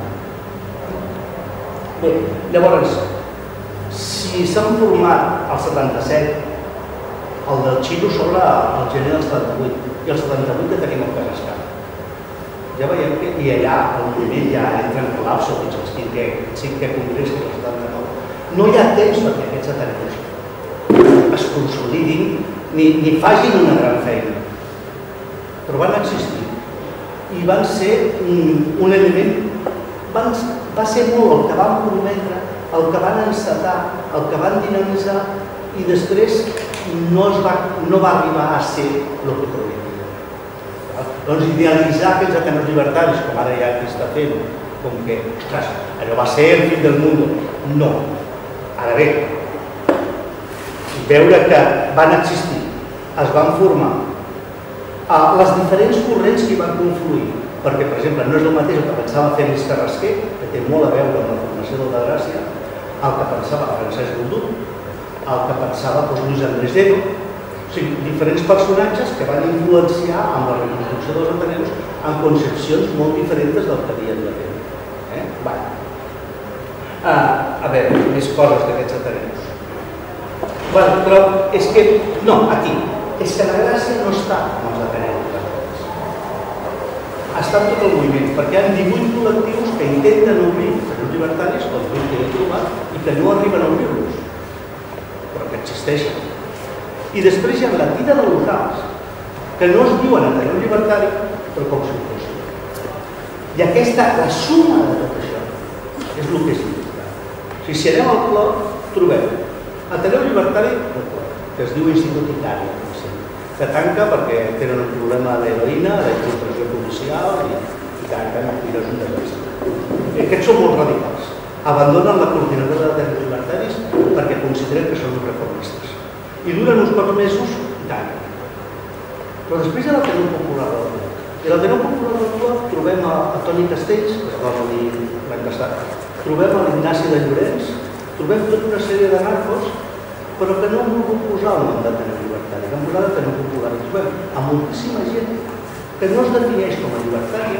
Bé, llavors, si s'han format al setanta-set, el del Xilo sobre el gener del setanta-vuit, i el setanta-vuit ja tenim el Carrascal. Ja veiem que i allà el moviment ja entra en col·lapse fins al cinquè congrés, que és el setanta-nou. No hi ha temps perquè aquests ateneus es consolidin ni, ni facin una gran feina, però van existir i van ser un, un element, van, va ser molt el que van prometre, el que van encetar, el que van dinamitzar i després no, es va, no va arribar a ser el que prometia. Doncs idealitzar aquests ateneus llibertaris, com ara ja està fent, com que, ostres, allò va ser el fill del món, no. Ara bé, veure que van existir es van formar les diferents corrents que hi van confluir, perquè, per exemple, no és el mateix el que pensava Félix Carrasquer, que té molt a veure amb la formació del de Gràcia, el que pensava Francesc Boldú, el que pensava Luis Andrés Lledo, o sigui, diferents personatges que van influenciar amb la reconstrucció dels ateneus en concepcions molt diferents del que havien de fer. Eh? Bueno. Ah, a veure, més coses d'aquests ateneus. Bueno, però és que, no, aquí, és que la Gràcia no està amb els ateneus. Està en tot el moviment, perquè hi ha divuit col·lectius que intenten obrir ateneus llibertaris, com que he trobat, i que no arriben a obrir-los, però que existeixen. I després hi ha la tira de locals, que no es diuen ateneu llibertari, però com si ho fos. I aquesta, la suma de tot això, és el que és important. O sigui, si anem al Clot, trobem ateneu llibertari, que es diu Institut Icària, que tanca perquè tenen un problema d'heroïna, d'infiltració policial i, i tanquen i no és un desastre. Aquests són molt radicals. Abandonen la coordinadora d'ateneus llibertaris perquè consideren que són reformistes. I duren uns quants mesos i tanquen. Però després hi ha l'Ateneu Popular del Clot. I l'Ateneu Popular del Clot trobem a, a Toni Castells, que es va morir l'any passat, trobem a l'Ignasi de Llorenç, trobem tota una sèrie de narcos, però que no han volgut posar el nom d'Ateneu Llibertari, que han posat Ateneu Popular. I trobem a moltíssima gent que no es defineix com a llibertària,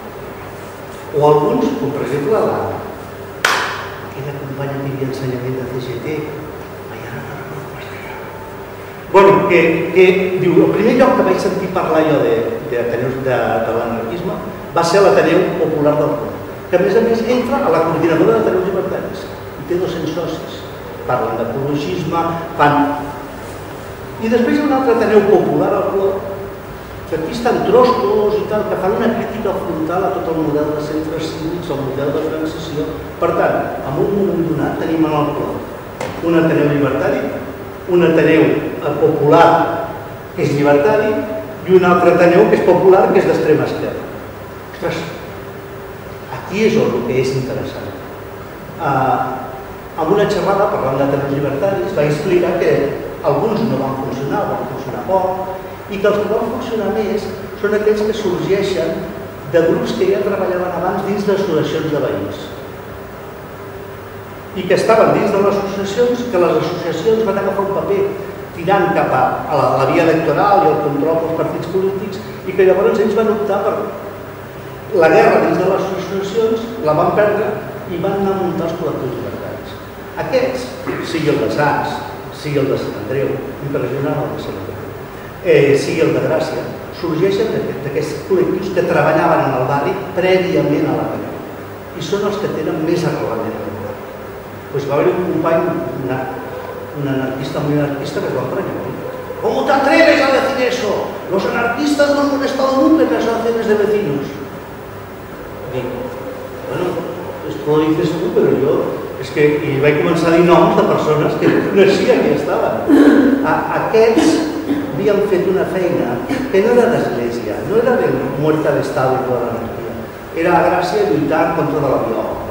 o alguns, com per exemple la aquella companya que hi havia ensenyament de C G T, ai, ara no recordo com es deia. Bueno, que, que diu, el primer lloc que vaig sentir parlar jo de, de, de, de l'anarquisme va ser l'Ateneu Popular del Clot, que a més a més entra a la coordinadora d'Ateneus Llibertaris i té dos-cents socis. Parlen d'ecologisme, fan... I després hi ha un altre Ateneu Popular al Clot, que aquí estan troscos i tal, que fan una crítica frontal a tot el model de centres cívics, el model de transició. Per tant, en un moment donat tenim en el Clot un Ateneu llibertari, un Ateneu Popular que és llibertari i un altre Ateneu que és popular, que és d'extrema esquerra. Ostres, aquí és on el que és interessant. Uh, amb una xerrada, parlant d'ateneus llibertaris, va explicar que alguns no van funcionar, van funcionar poc, i que els que van funcionar més són aquells que sorgeixen de grups que ja treballaven abans dins d'associacions de veïns. I que estaven dins de les associacions, que les associacions van agafar un paper tirant cap a la, la via electoral i el control dels partits polítics, i que llavors ells van optar per la guerra dins de les associacions, la van perdre i van anar a muntar els col·lectius llibertaris. Aquests, sigui el de Sants, sigui el de Sant Andreu, impressionant el de Sant Andreu, eh, sigui el de Gràcia, sorgeixen d'aquests col·lectius que treballaven en el barri prèviament a l'Ateneu i són els que tenen més arrelament al govern. Doncs va haver un company, una, un anarquista muy anarquista, que es va emprenyar. ¿Cómo te atreves a decir eso? Los anarquistas no han molestado nunca en las asociaciones de vecinos. Digo, bueno, esto lo dices tú, pero yo... És que hi vaig començar a dir noms de persones que no coneixia que hi estaven. Aquests havien fet una feina que no era d'església, no era de muerta d'estat i de l'anarquia, era a Gràcia lluitar contra de la viola.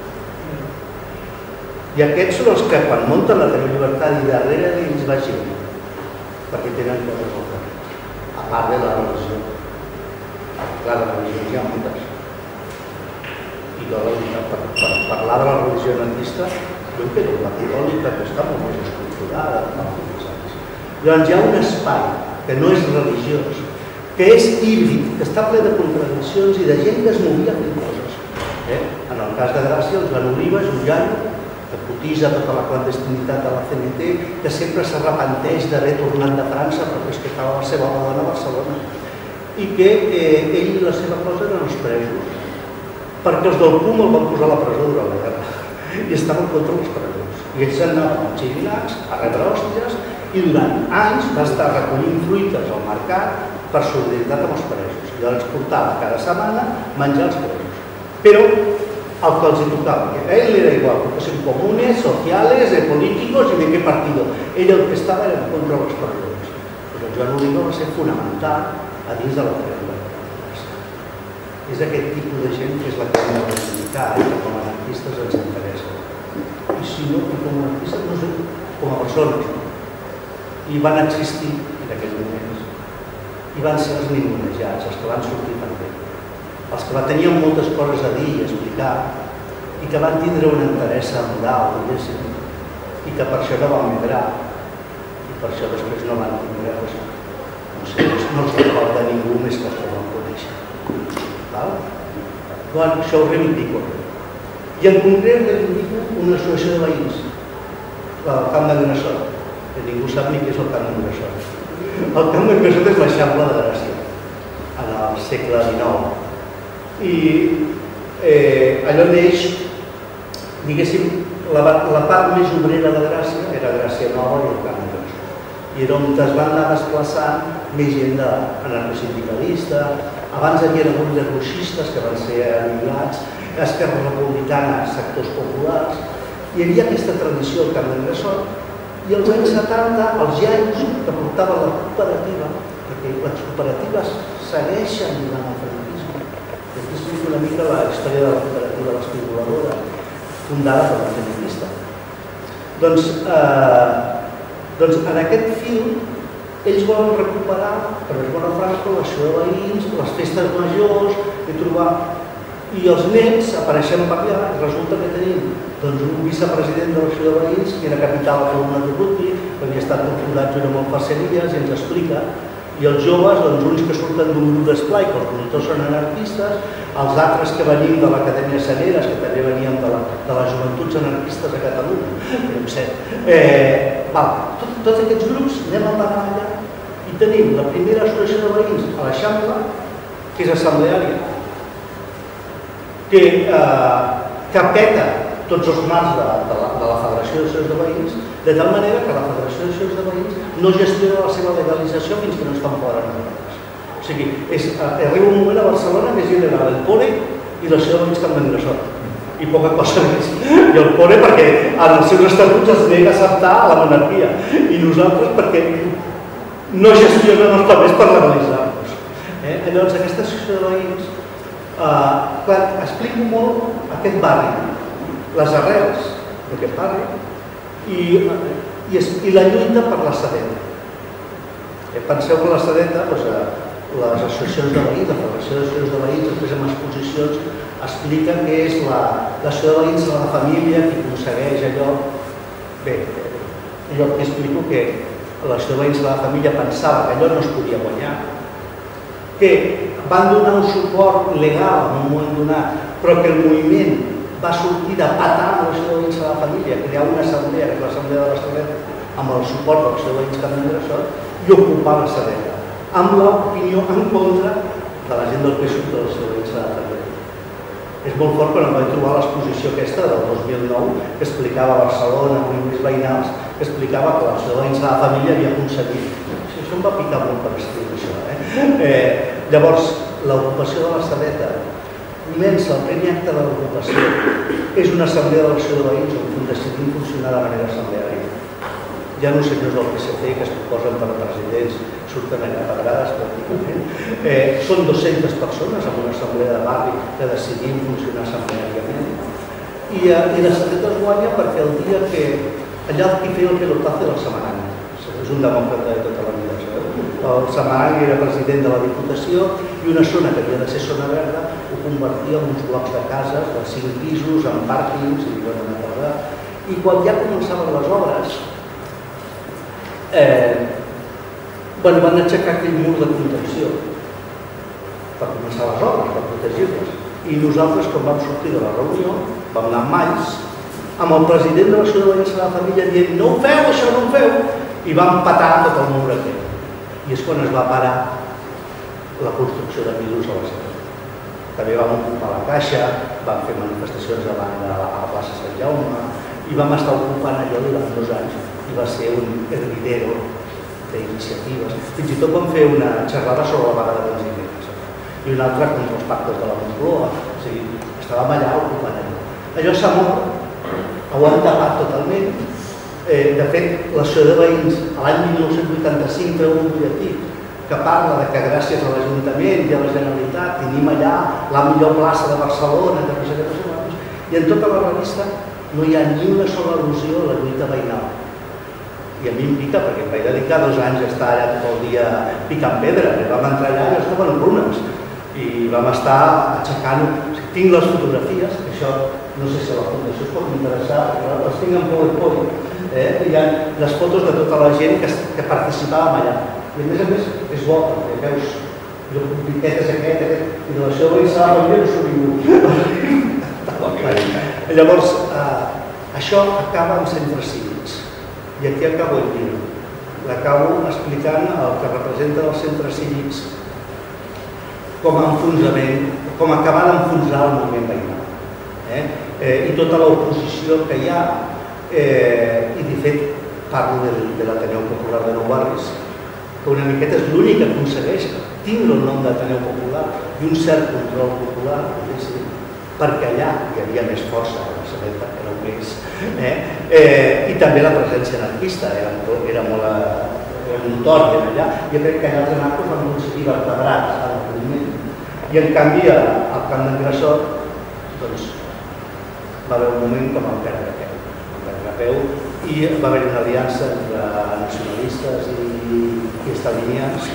I aquests són els que quan munten l'Ateneu Llibertari darrere d'ells va gent, perquè tenen coses al carrer, a part de la religió. Clar, la religió hi ha moltes. I jo, la veritat, per, per parlar de la religió anarquista, jo em quedo la catòlica, que està molt més estructurada, fa molts anys. Llavors hi ha un espai que no és religiós, que és híbrid, que està ple de contradiccions i de gent que es movia fent coses. Eh? En el cas de Gràcia, el Joan Oliva és un iaio que cotitza tota la clandestinitat de la C N T, que sempre s'arrepenteix d'haver tornat de França perquè es quedava la seva dona a Barcelona, i que eh, ell i la seva cosa eren els presos, perquè els del P U M el van posar a la presó durant la guerra i estaven contra els presos. I ells anaven als xirinats a rebre hòsties i durant anys va estar recollint fruites al mercat per solidaritat amb els presos. I els portava cada setmana menjar als presos. Però el que els hi tocava, que a ell li era igual, que fossin comunes, sociales, políticos i de què partido. Ell el que estava era contra els presos. Però el Joan Oliva va ser fonamental a dins de la feina. És aquest tipus de gent que és la que hem de reivindicar i que com a anarquistes ens interessa. I si no, com a anarquistes, no sé, com a persones. I van existir en aquell moment. i van ser els ningunejats, els que van sortir també, els que tenien moltes coses a dir i a explicar i que van tindre una interessa moral, diguéssim, i que per això no van migrar i per això després no van tindre res. No sé, no els recorda ningú més que els que van conèixer. Val? Això ho reivindico. I en concret reivindico una associació de veïns, la del Camp d'en Grassot, que ningú sap ni què és el Camp d'en Grassot. El Camp d'en Grassot és l'Eixample de Gràcia, en el segle dinou. I eh, allò neix, diguéssim, la, la part més obrera de Gràcia era Gràcia Nova i el Camp d'en Grassot. I era on es van anar desplaçant més gent anarcosindicalista. Abans hi havia hagut de roixistes que van ser aniquilats, Esquerra Republicana, sectors populars. Hi havia aquesta tradició al Camp d'en Grassot. I als anys setanta, els iaios que portaven la cooperativa, perquè les cooperatives segueixen durant el franquisme. Aquí explico una mica la història de la cooperativa de l'Espigoladora, fundada per la feminista. Doncs, eh, doncs en aquest film ells volen recuperar, per les bones frases, l'associació de veïns, les festes majors, i trobar... I els nens apareixen per allà i resulta que tenim doncs, un vicepresident de l'associació de veïns que era capital de l'alumne de rugby, que havia estat confundat junt amb el Parcerillas i ens explica. I els joves, doncs, uns que surten d'un grup d'esplai, que els promotors són anarquistes, els altres que venim de l'Acadèmia Saneres, que també veníem de, la, de les joventuts anarquistes a Catalunya, no sé. Eh, val, tot, tots aquests grups anem al davant allà i tenim la primera associació de veïns a l'Eixample, que és assembleària, que, eh, que peta tots els marcs de, de, la, de la Federació d'Associacions de Veïns, de tal manera que la Federació d'Associacions de Veïns no gestiona la seva legalització fins que no estan fora de nosaltres. O sigui, és, arriba un moment a Barcelona més il·legal el P O R E i l'Associació de Veïns Camp d'en Grassot. I poca cosa més. I el P O R E perquè en els seus estatuts es nega a acceptar la monarquia. I nosaltres perquè no gestionen els papers per legalitzar-los. Eh? Llavors, aquesta associació de veïns Uh, clar, explico molt aquest barri, les arrels d'aquest barri i, i, i la lluita per la sedeta. Eh, penseu que la sedeta, doncs, les associacions de veïns, la Federació d'Associacions de Veïns, després en exposicions, explica que és l'associació de veïns de la família que aconsegueix allò. Bé, jo explico que l'associació de veïns de la família pensava que allò no es podia guanyar, que van donar un suport legal en un moment donat, però que el moviment va sortir de patar amb l'associació de veïns de la família, crear una assemblea, que és l'assemblea de la Sedeta, amb el suport de l'associació de veïns Camp d'en Grassot, i ocupar la Sedeta, amb l'opinió en contra de la gent del P S U I de l'associació de veïns de la família. És molt fort quan em vaig trobar l'exposició aquesta del dos mil nou, que explicava a Barcelona, moviments veïnals, que explicava que l'associació de veïns de la família havia aconseguit. Això em va picar molt per escriure això. Eh? Eh, llavors, l'ocupació de la Sedeta comença el primer acte de l'ocupació. És una assemblea de l'associació de veïns on decidim funcionar de manera assembleària. Hi ha uns senyors del P S C que es proposen per a presidents, surten allà pedrades pràcticament. Eh, són dues-centes persones en una assemblea de barri que decidim funcionar assembleàriament. I, eh, i la Sedeta es guanya perquè el dia que allà qui feia el pelotazo era el Samaranc. És un demòcrata de tota la vida. El Samaranc era president de la Diputació i una zona que havia de ser zona verda ho convertia en uns blocs de cases de cinc pisos, amb pàrquings i una cosa. I quan ja començaven les obres, eh, bueno, van aixecar aquell mur de contenció per començar les obres, per protegir-les. I nosaltres, quan vam sortir de la reunió, vam anar a Malls, amb el president de l'associació de veïns de la família dient no ho feu, això no ho feu, i vam patar tot el mur aquell. I és quan es va parar la construcció de pisos a la Sedeta. També vam ocupar la Caixa, vam fer manifestacions davant de la plaça Sant Jaume i vam estar ocupant allò durant dos anys i va ser un hervidero d'iniciatives. Fins i tot vam fer una xerrada sobre la vaga de benzineres i una altra contra els pactes de la Moncloa. O sigui, estàvem allà ocupant allò. Allò s'ha mort, ho han tapat totalment. Eh, de fet, l'associació de veïns l'any mil nou-cents vuitanta-cinc treu un butlletí que parla de que gràcies a l'Ajuntament i a la Generalitat tenim allà la millor plaça de Barcelona, de no sé què, no sé què, i en tota la revista no hi ha ni una sola al·lusió a la lluita veïnal. I a mi em pica perquè em vaig dedicar dos anys a estar allà tot el dia picant pedra. Vam entrar allà i estaven en runes. I vam estar aixecant... Tinc les fotografies, això no sé si a la fundació es pot interessar, però les tinc en PowerPoint. Hi ha les fotos de tota la gent que participàvem allà. I a més a més és bo, perquè veus, jo piquetes aquest, aquest, i de la seva veïssa a la no sóc ningú. Llavors, això acaba en centres cívics. I aquí acabo el llibre. L'acabo explicant el que representa els centres cívics com a enfonsament, com acabant d'enfonsar el moviment veïnal. I tota l'oposició que hi ha, i de fet parlo de l'Ateneu Popular de Nou Barris, que una miqueta és l'únic que aconsegueix tindre el nom d'Ateneu Popular i un cert control popular, perquè allà hi havia més força, que era un més, i també la presència anarquista era molt notòria allà. Jo crec que allà els anarcos van aconseguir vertebrats al moviment. I en canvi, al camp d'en Grassot, doncs, va haver un moment que vam perdre peu. Vam perdre peu i va haver una aliança entre nacionalistes i estalinians.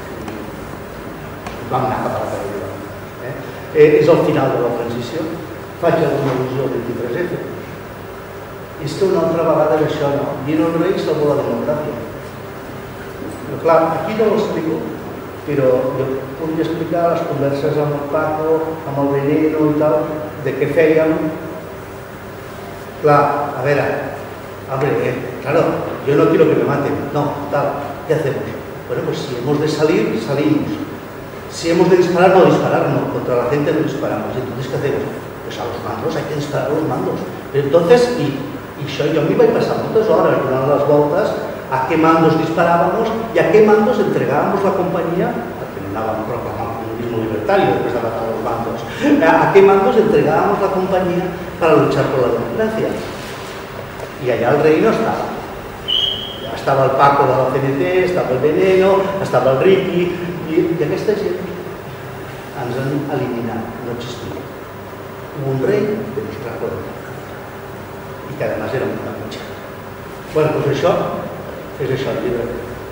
Vam anar cap a la Carola. És el final de la transició. Faig alguna al·lusió al vint-i-tres efa. I és que una altra vegada és això, no? Vino el rei i salvó la democràcia. Però clar, aquí no ho explico, però jo podria explicar les converses amb el Paco, amb el Veneno i tal, de què fèiem. Clar, a veure, hombre, claro, yo no quiero que me maten, no, tal, ¿qué hacemos? Bueno, pues si hemos de salir, salimos. Si hemos de disparar, no dispararnos, contra la gente no disparamos. Entonces, ¿qué hacemos? Pues a los mandos, hay que disparar a los mandos. Entonces, y, y això jo m'hi vaig passar moltes hores donant les voltes a qué mandos disparábamos y a qué mandos entregábamos la compañía, perquè anàvem proclamant el comunismo libertario después de matar los mandos, a qué mandos entregábamos la compañía para luchar por la democracia. Y allá el rey no estaba. Ja estava el Paco de la C N T, estava el Veneno, estava el Ricky, i aquesta gent ens han eliminat, no existia. Hubo un rei de nuestra cuenta i que además era un capucha. Bueno, doncs això és això el llibre.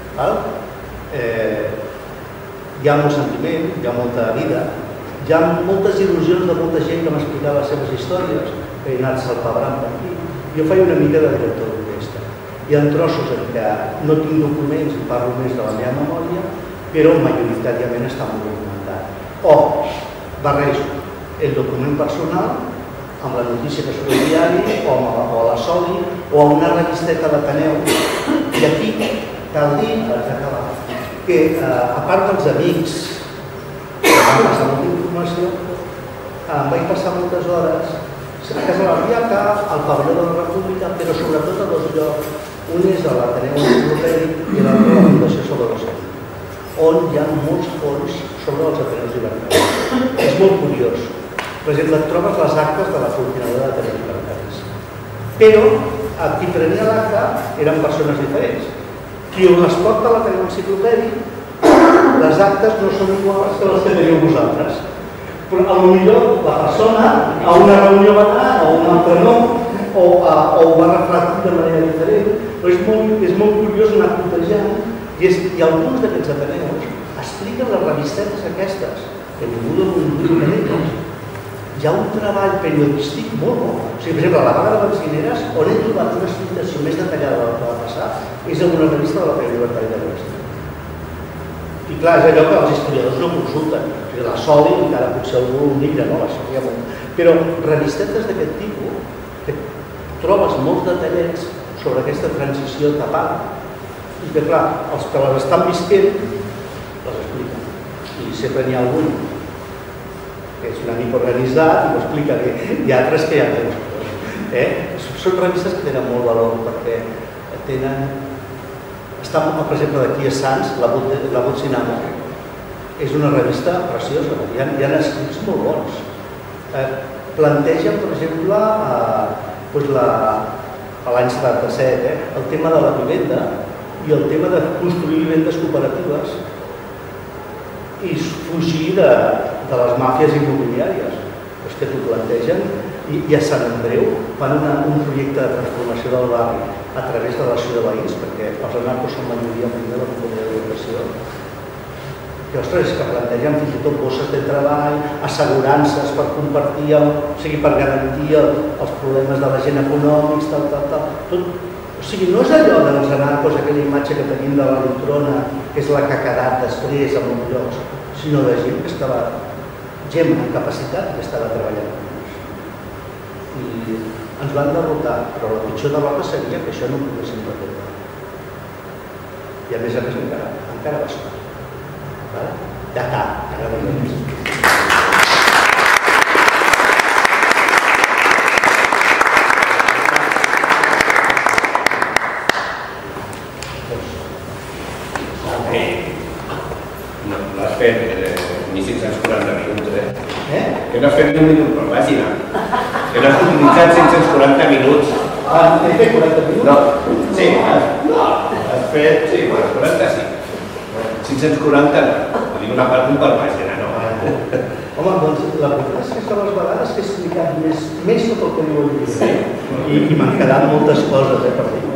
Hi ha molt sentiment, hi ha molta vida, hi ha moltes il·lusions de molta gent que m'explicava les seves històries, he anat salpebrant per aquí. Jo faig una mica de director d'orquestra. Hi ha trossos en què no tinc documents i parlo més de la meva memòria, però majoritàriament està molt documentat. O barrejo el document personal amb la notícia que surt al diari o a la Soli o a una revisteta d'Ateneu. I aquí cal dir, abans d'acabar, que a part dels amics que van passar molta informació, em vaig passar moltes hores a Casa l'Ardiaca, al Pavelló de la República, però sobretot a dos llocs. Un és a l'Ateneu Enciclopèdic i l'altre a la Fundació Salvador, on hi ha molts fons sobre els Ateneus Libertaris. És molt curiós. Per exemple, et trobes les actes de la coordinadora d'Ateneus Libertaris. Però a qui prenia l'acta eren persones diferents. Qui les porta a l'Ateneu Enciclopèdic, les actes no són iguals que les que teniu vosaltres. Però potser la persona a una reunió va anar, a un altre no, o ho va reflectir de manera diferent. Però és molt curiós anar cotejant i alguns d'aquests ateneus expliquen les revistetes aquestes, que ningú de voluntaris d'ells. Hi ha un treball periodístic molt bo. O sigui, per exemple, a la vaga de Benzineres, on he trobat una explicació més detallada del que va passar, és en una revista de l'Ateneu Libertari de l'Oest. I clar, és allò que els historiadors no consulten. O sigui, la Soli, encara potser algú un llibre, no? La Soli, però revistetes d'aquest tipus, que trobes molts detallets sobre aquesta transició tapada, i que, clar, els que les estan visquent, les expliquen. I sempre n'hi ha algun que és una mica organitzat i ho explica bé. Hi ha altres que ja tenen. Són revistes que tenen molt valor perquè tenen... Està, per exemple, d'aquí a Sants, la Botzinama. És una revista preciosa, hi ha escrits molt bons. Plantegen, per exemple, l'any setanta-set, el tema de la vivenda i el tema de construir vivendes cooperatives i fugir de les màfies immobiliàries. És que t'ho plantegen i a Sant Andreu fan un projecte de transformació del barri a través de relació de veïns, perquè els anarcos són majoria de la comunitat d'educació, que, ostres, que plantegen fins i tot bosses de treball, assegurances per compartir, o sigui, per garantir els problemes de la gent econòmics, tal, tal, tal. Tot, o sigui, no és allò dels anarcos, aquella imatge que tenim de la litrona, que és la que ha quedat després en uns llocs, sinó de gent que estava, gent amb capacitat que estava treballant. I ens van derrotar, però la pitjor derrota seria que això no ho poguéssim recuperar. I a més a més encara, encara va estar. Ja està, ara no hi més. No l'has fet ni cinc-cents quaranta minuts, eh? Eh? Que no has fet ni un minut per pàgina. Que no has utilitzat cinc-cents quaranta minuts. Ah, he fet quaranta minuts? No, sí, has fet, sí, quaranta sí. cinc-cents quaranta no, dic una part un per pàgina, no? Home, doncs la veritat és que són les vegades que he explicat més, més tot el que diu el llibre. I, i m'han quedat moltes coses, eh, per dir.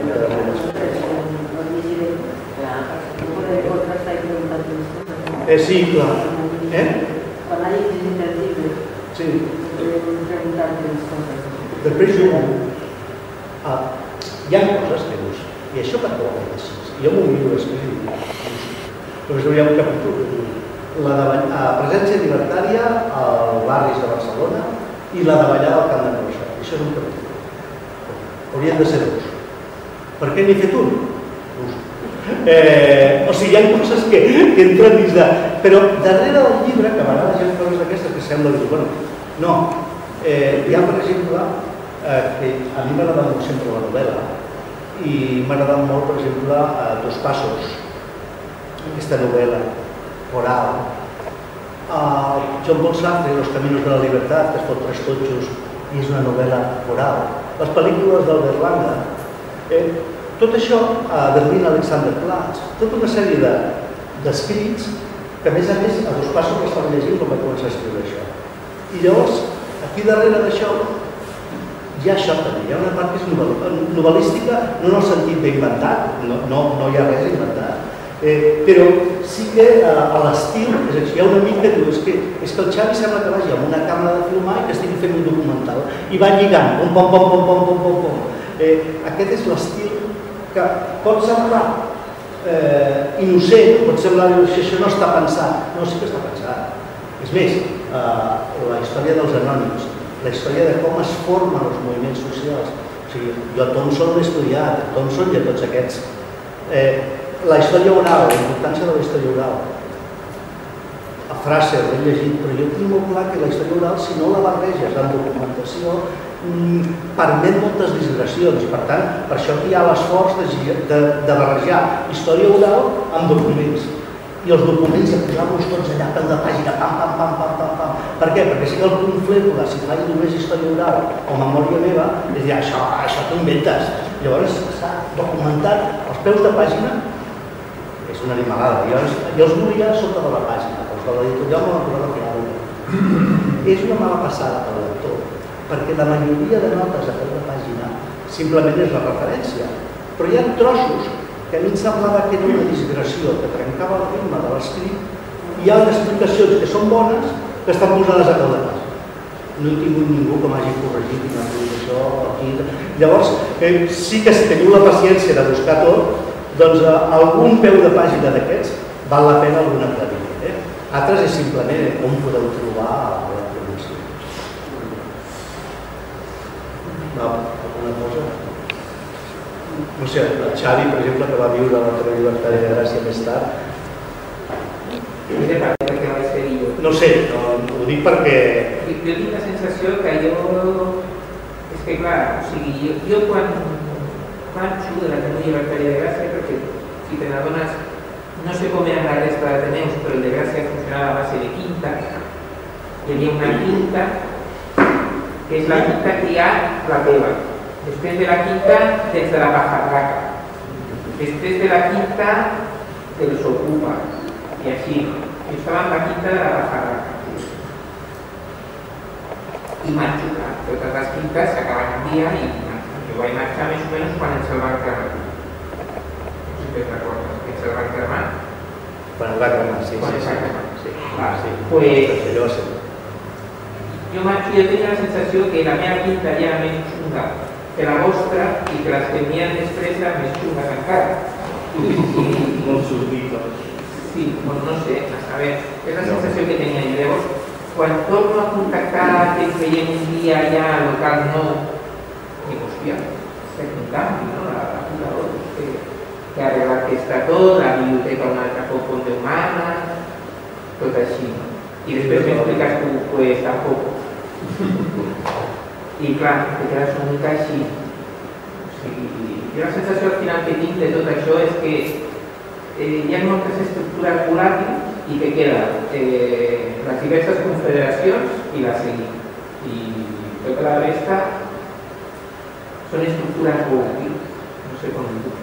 Eh, sí, clar. Eh? Quan ha llegit el llibre, sí. preguntar-te les coses. Després jo, ah, hi ha coses que dius, i això per què ho ha fet així? Jo m'ho miro després i dic, doncs hi ha un capítol que diu la de a presència libertària als barris de Barcelona i la davallada al Camp de Rosa. Això és un capítol. Haurien de ser dos. Per què n'he fet un? Eh, o sigui, hi ha coses que, que entren dins de... Però darrere del llibre, que a vegades hi ha coses d'aquestes que sembla dir, bueno, no, eh, hi ha, per exemple, eh, que a mi m'ha agradat molt sempre la novel·la i m'ha agradat molt, per exemple, eh, Dos Passos, aquesta novel·la oral. Uh, John Paul Sartre, Los Caminos de la Libertad, que es pot tres totxos i és una novel·la oral. Les pel·lícules d'Albert Langa, eh, tot això, a Berlín Alexanderplatz, tota una sèrie d'escrits que, a més a més, a Dos Passos l'estava llegint quan vaig començar a escriure això. I llavors, aquí darrere d'això, hi ha això també, hi ha una part que és novel·lística, no en el sentit d'inventat, no, no, no hi ha res inventat, eh, però sí que eh, a l'estil, és així, hi ha un amic que diu, és que, és que el Xavi sembla que vagi amb una càmera de filmar i que estigui fent un documental, i va lligant, pom, pom, pom, pom, pom, pom, pom, pom. Eh, aquest és l'estil que pot semblar eh, innocent, pot semblar que això no està pensat, no, sí que està pensat. És més, eh, la història dels anònims, la història de com es formen els moviments socials. O sigui, jo a Thompson l'he estudiat, a Thompson i a tots aquests. Eh, la història oral, la importància de la història oral. A Fraser l'he llegit, però jo tinc molt clar que la història oral, si no la barreges amb documentació, permet moltes digressions. Per tant, per això hi ha l'esforç de, de, de barrejar història oral amb documents. I els documents de posar-los tots allà per la pàgina, pam, pam, pam, pam, pam, pam. Per què? Perquè si el punt fleble, si faig només història oral o memòria meva, és dir, això, això t'ho inventes. Llavors està documentat als peus de pàgina, és una animalada. Llavors, jo els volia sota de la pàgina, els de l'editorial me l'han posat al final. És una mala passada per al lector, perquè la majoria de notes a peu de pàgina simplement és la referència. Però hi ha trossos que a mi em semblava que era una digressió, que trencava el ritme de l'escrit, i hi ha explicacions que són bones que estan posades a peu de pàgina. No he tingut ningú que m'hagi corregit i m'ha dit això aquí. Llavors, eh, sí que si teniu la paciència de buscar tot, doncs eh, algun peu de pàgina d'aquests val la pena algun aclariment. Eh? Altres és simplement on podeu trobar la informació. No, alguna cosa? No sé, el Xavi, per exemple, que va viure a la Llibertària de Gràcia més tard. No sé per què vaig fer jo. No sé, no, ho dic perquè... Jo tinc la sensació que jo... És que clar, o sigui, jo, jo quan marxo de la Llibertària de Gràcia, perquè si te n'adones, no sé com eren la resta d'Ateneus, però el de Gràcia funcionava a base de quinta. Hi havia una quinta, que és la quinta que hi ha a la teva. Després de la quinta tens de la pajarraca. Després de la quinta te'ls ocupa. I així. Jo estava en la quinta de la pajarraca. I marxo, clar. Totes les quintes s'acaben un dia i marxo. Jo jo vaig marxar més o menys quan ens el van cremar. No sé què es recorda, que ens el van cremar. Quan es va cremar, sí. Quan sí, es va sí. cremar. Sí, clar, sí. Pues, allò sí. jo marxo i jo tenia la sensació que la meva quinta ja era menys xunga que la vostra i que les que venien després eren més xungues encara. Molt sortit. Sí, doncs no sé, a saber, és la sensació que tenia jo. Llavors, quan torno a contactar, que ens veiem un dia allà al local nou, dic, hòstia, és un canvi, no? La, la puta hora, que, que ha arreglat que està tot, la biblioteca un altre cop on Déu mana, tot així, no? I després m'expliques tu, pues, tampoc. I clar, te quedes una mica així. O sigui, jo la sensació al final que tinc de tot això és que eh, hi ha moltes estructures volàtils i que queden eh, les diverses confederacions i la seguim. I tota la resta són estructures volàtils. No sé com dir.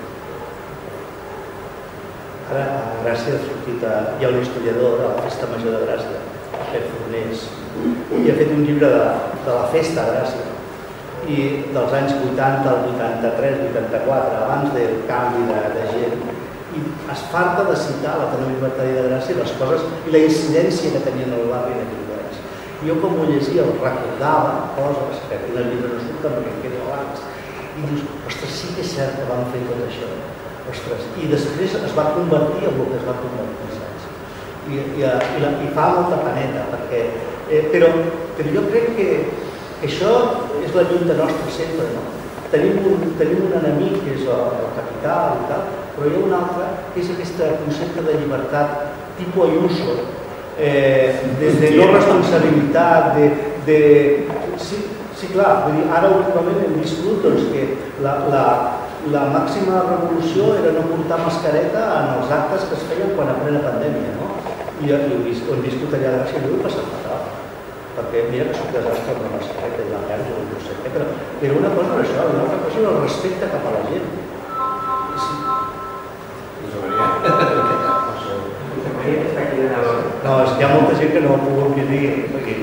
Ara, a Gràcia ha sortit, a, hi ha un historiador de la Festa Major de Gràcia, Pep Fornés, i ha fet un llibre de, de la festa a Gràcia, i dels anys vuitanta al vuitanta-tres vuitanta-quatre, abans del canvi de, de gent, i es farta de citar l'Ateneu Llibertari de Gràcia les coses i la incidència que tenien al barri en aquell temps. Jo, com ho llegia, recordava coses que en el llibre no surten perquè em quedo abans, i dius, ostres, sí que és cert que van fer tot això. Ostres, i després es va convertir en el que es va convertir, saps? I, i, i, la, i fa molta paneta, perquè... Eh, però, però jo crec que, que això és la lluita nostra sempre, no? Tenim un, tenim un enemic, que és el, el capital i tal, però hi ha un altre, que és aquest concepte de llibertat tipus Ayuso, eh, de, de no responsabilitat, de... de sí, sí, clar, vull dir, ara últimament hem viscut doncs, que la, la, la màxima revolució era no portar mascareta en els actes que es feien quan a plena pandèmia, no? I ho hem viscut allà a Gràcia i ho he passat fatal, perquè mira que soc desastre amb la mascareta i la perdo, no sé què, però, però una cosa és això, una altra cosa és el respecte cap a la gent. Sí. José María està aquí de Nadal. No, és que hi ha molta gent que no ho ha pogut dir aquí.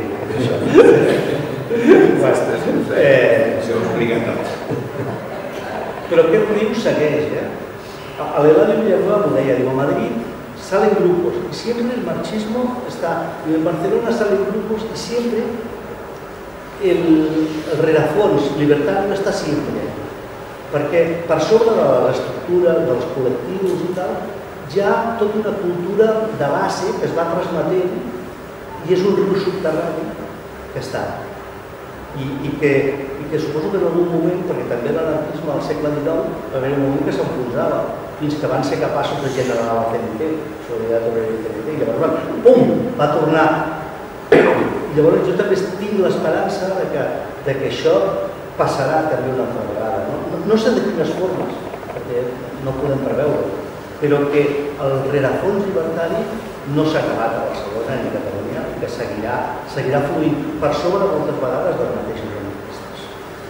Eh, Això ho explica tot. Pero que el riu segueix, eh? A l'Eladio Villanueva m'ho deia, diu, a Madrid salen grupos y siempre el marxismo está, y en Barcelona salen grupos y siempre el, el rerefons libertario està sempre, perquè per sobre de l'estructura dels col·lectius i tal, hi ha tota una cultura de base que es va transmetent i és un riu subterrani que està. I, i, que, i que suposo que en algun moment, perquè també l'anarquisme al segle dinou va haver un moment que s'enfonsava, fins que van ser capaços de generar la C N T, Solidaritat Obrera i C N T, i llavors, pum, va tornar. I llavors jo també tinc l'esperança de, que, de que això passarà també una altra vegada. No, no, no sé de quines formes, perquè no podem preveure, però que el rerefons llibertari no s'ha acabat a Barcelona ni a Catalunya, que seguirà, seguirà fluint per sobre moltes vegades dels mateixos anarquistes.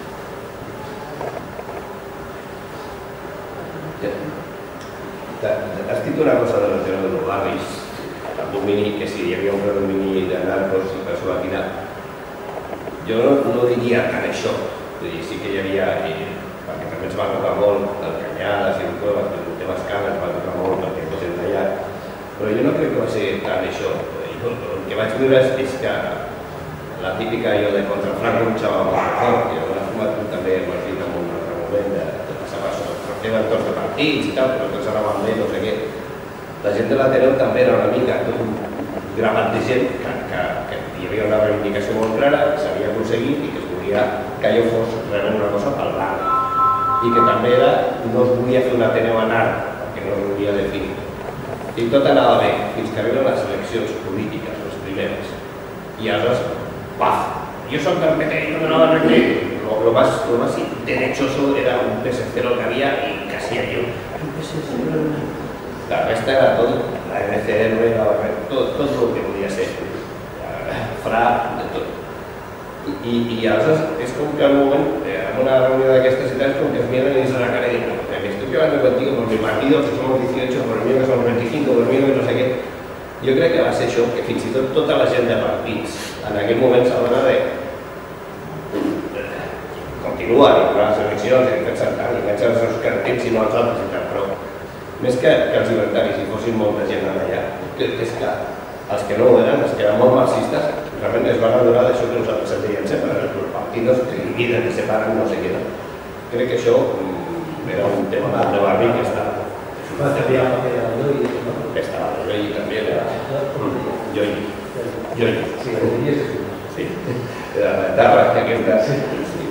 Has dit una cosa de la teoria dels barris, amb un mini, que si hi havia un predomini de narcos i per sobre tirar. Jo no, no diria tant això, sí que hi havia, eh, perquè també ens va tocar molt el Canyades i el Cuevas, el tema Escala ens va tocar molt perquè tot és allà, però jo no crec que va ser tant això. Jo, el que vaig veure és, és que la típica allò de contra Franco luchava molt fort, i alguna forma també ho has dit en un altre moment, de, de passar per sobre, feien tots de partits i tal, però tots anaven bé, no sé què. La gent de l'Ateneu també era una mica tot un gravat de gent que, que, que hi havia una reivindicació molt clara, s'havia aconseguit i que es volia que allò fos realment una cosa pel barri. I que també era, no es volia fer un Ateneu en art, perquè no es volia definir. I tot anava bé, fins que arriben les eleccions polítiques, les primeres. I aleshores, paf, jo soc del P T, jo no del P T. Lo, lo, más, lo más derechoso era un P S C lo que había y casi yo. Un P S C. La resta era todo, la M C R, la R, todo, todo lo que podía ser. Fra, de tot. I, i, i aleshores és com que al moment, eh, en una reunió d'aquestes ciutats, com que es miren i se la cara i diuen, me estoy llevando contigo por mi partido, que somos dieciocho, por el mío que somos veinticinco, por el mío que no sé què. Jo crec que va ser això, que fins i tot tota la gent de partits en aquell moment s'adona de... com continua, i fa les eleccions, i fa encertant, i enganxa els seus cartells i no els altres i tal, però més que, que els libertaris hi fossin molta gent allà, crec que és que els que no ho eren, els que eren molt marxistes, realment es van adonar d'això que nosaltres en dèiem sempre, els partidos que dividen i separen no sé què. Crec que això era un tema de barri que estava... Va canviar el paper del Lloi, no? Estava el Lloi també, era... Lloi. Lloi. Sí, el Lloi és... Sí, era la guitarra que aquesta... Sí.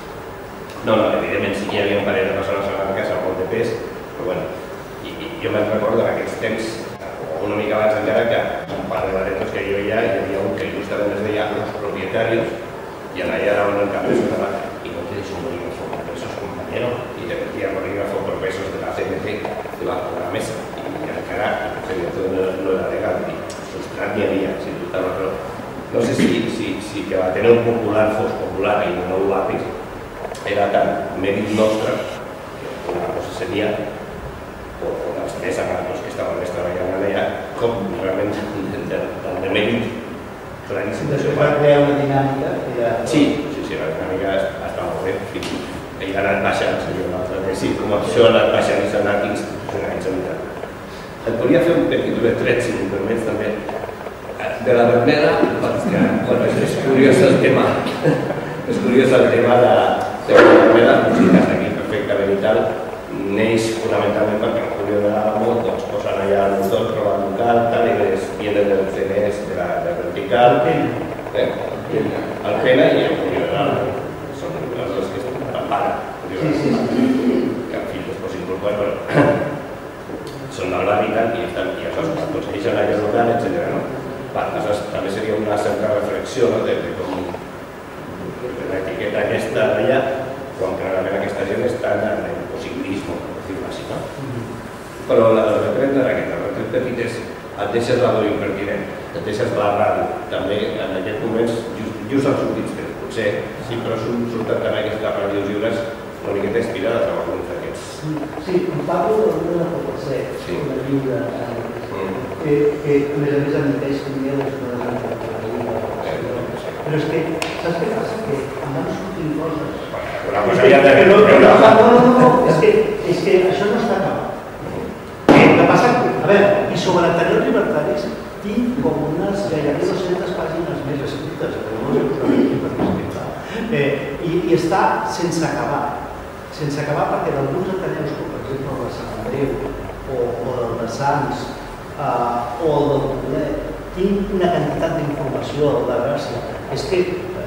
No, no, evidentment sí que hi havia un parell de persones a la casa molt de pes, però bueno, i, i jo me'n recordo en aquests temps, una mica abans encara, que un par de baretos que hi havia, hi havia un que justament es deia los propietarios, i allà era un encapés de la vaca, y no tienes un bolígrafo por pesos, compañero, y te metía bolígrafo por pesos de la C N C debajo de la mesa, y encara, evidentemente no era legal, ni sustrat ni havia, si tu estava, però no sé si, si, si que va tenir un popular fos popular i no un lápiz, era tan mèrit nostre, que una cosa seria, o, o dels més amants que estaven més treballant allà, com realment del de mèrit claríssim. Després va crear una dinàmica que ja... Sí, sí, sí, la dinàmica està molt bé. Ell ha anat baixant, senyor, l'altre que sí, com això ha anat baixant i s'ha anat institucionalitzant. Et volia fer un petit retret, si m'ho permets, també, de la Berneda, perquè bueno, és curiós el tema, és curiós el tema de, de la Berneda, si estàs aquí perfectament i tal, neix fonamentalment perquè el Julio de l'Alamo doncs, posen allà el motor, troben local, tal, i les vienen del C N S de la de vertical, eh? el Pena i el Julio de l'Alamo, són els dos que estan al pare, sí, sí, sí. Que el fill després incorpora, però són del barri i tal, i, estan, i això es aconsegueixen allà local, etcètera. No? Aleshores, també seria una certa reflexió, no? de, de com l'etiqueta aquesta d'allà, quan clarament aquesta gent està en el possibilisme, per dir-ho així, no? Però el retret era aquest, el retret petit és et deixes la veu impertinent, et deixes la ràdio, també en aquests moments, just, just els últims temps, potser sí, però surten també aquestes ràdios lliures una miqueta inspirades amb alguns d'aquests. Sí, em parlo d'una Popocet, una lliure, que a més a més emiteix també les coses de la lliure. Però és que, saps què passa? Que em van sortint coses. Una cosa ja de... No, no, no, és que això no està acabat. El que passa, a veure, i sobre anteriors libertaris tinc com unes gairebé dues-centes pàgines més escrites, que no us he posat aquí per explicar, i està sense acabar. Sense acabar perquè d'alguns ateneus, com per exemple el de Sant Andreu o el de Sants o el del Poblet, tinc una quantitat d'informació de Gràcia. És que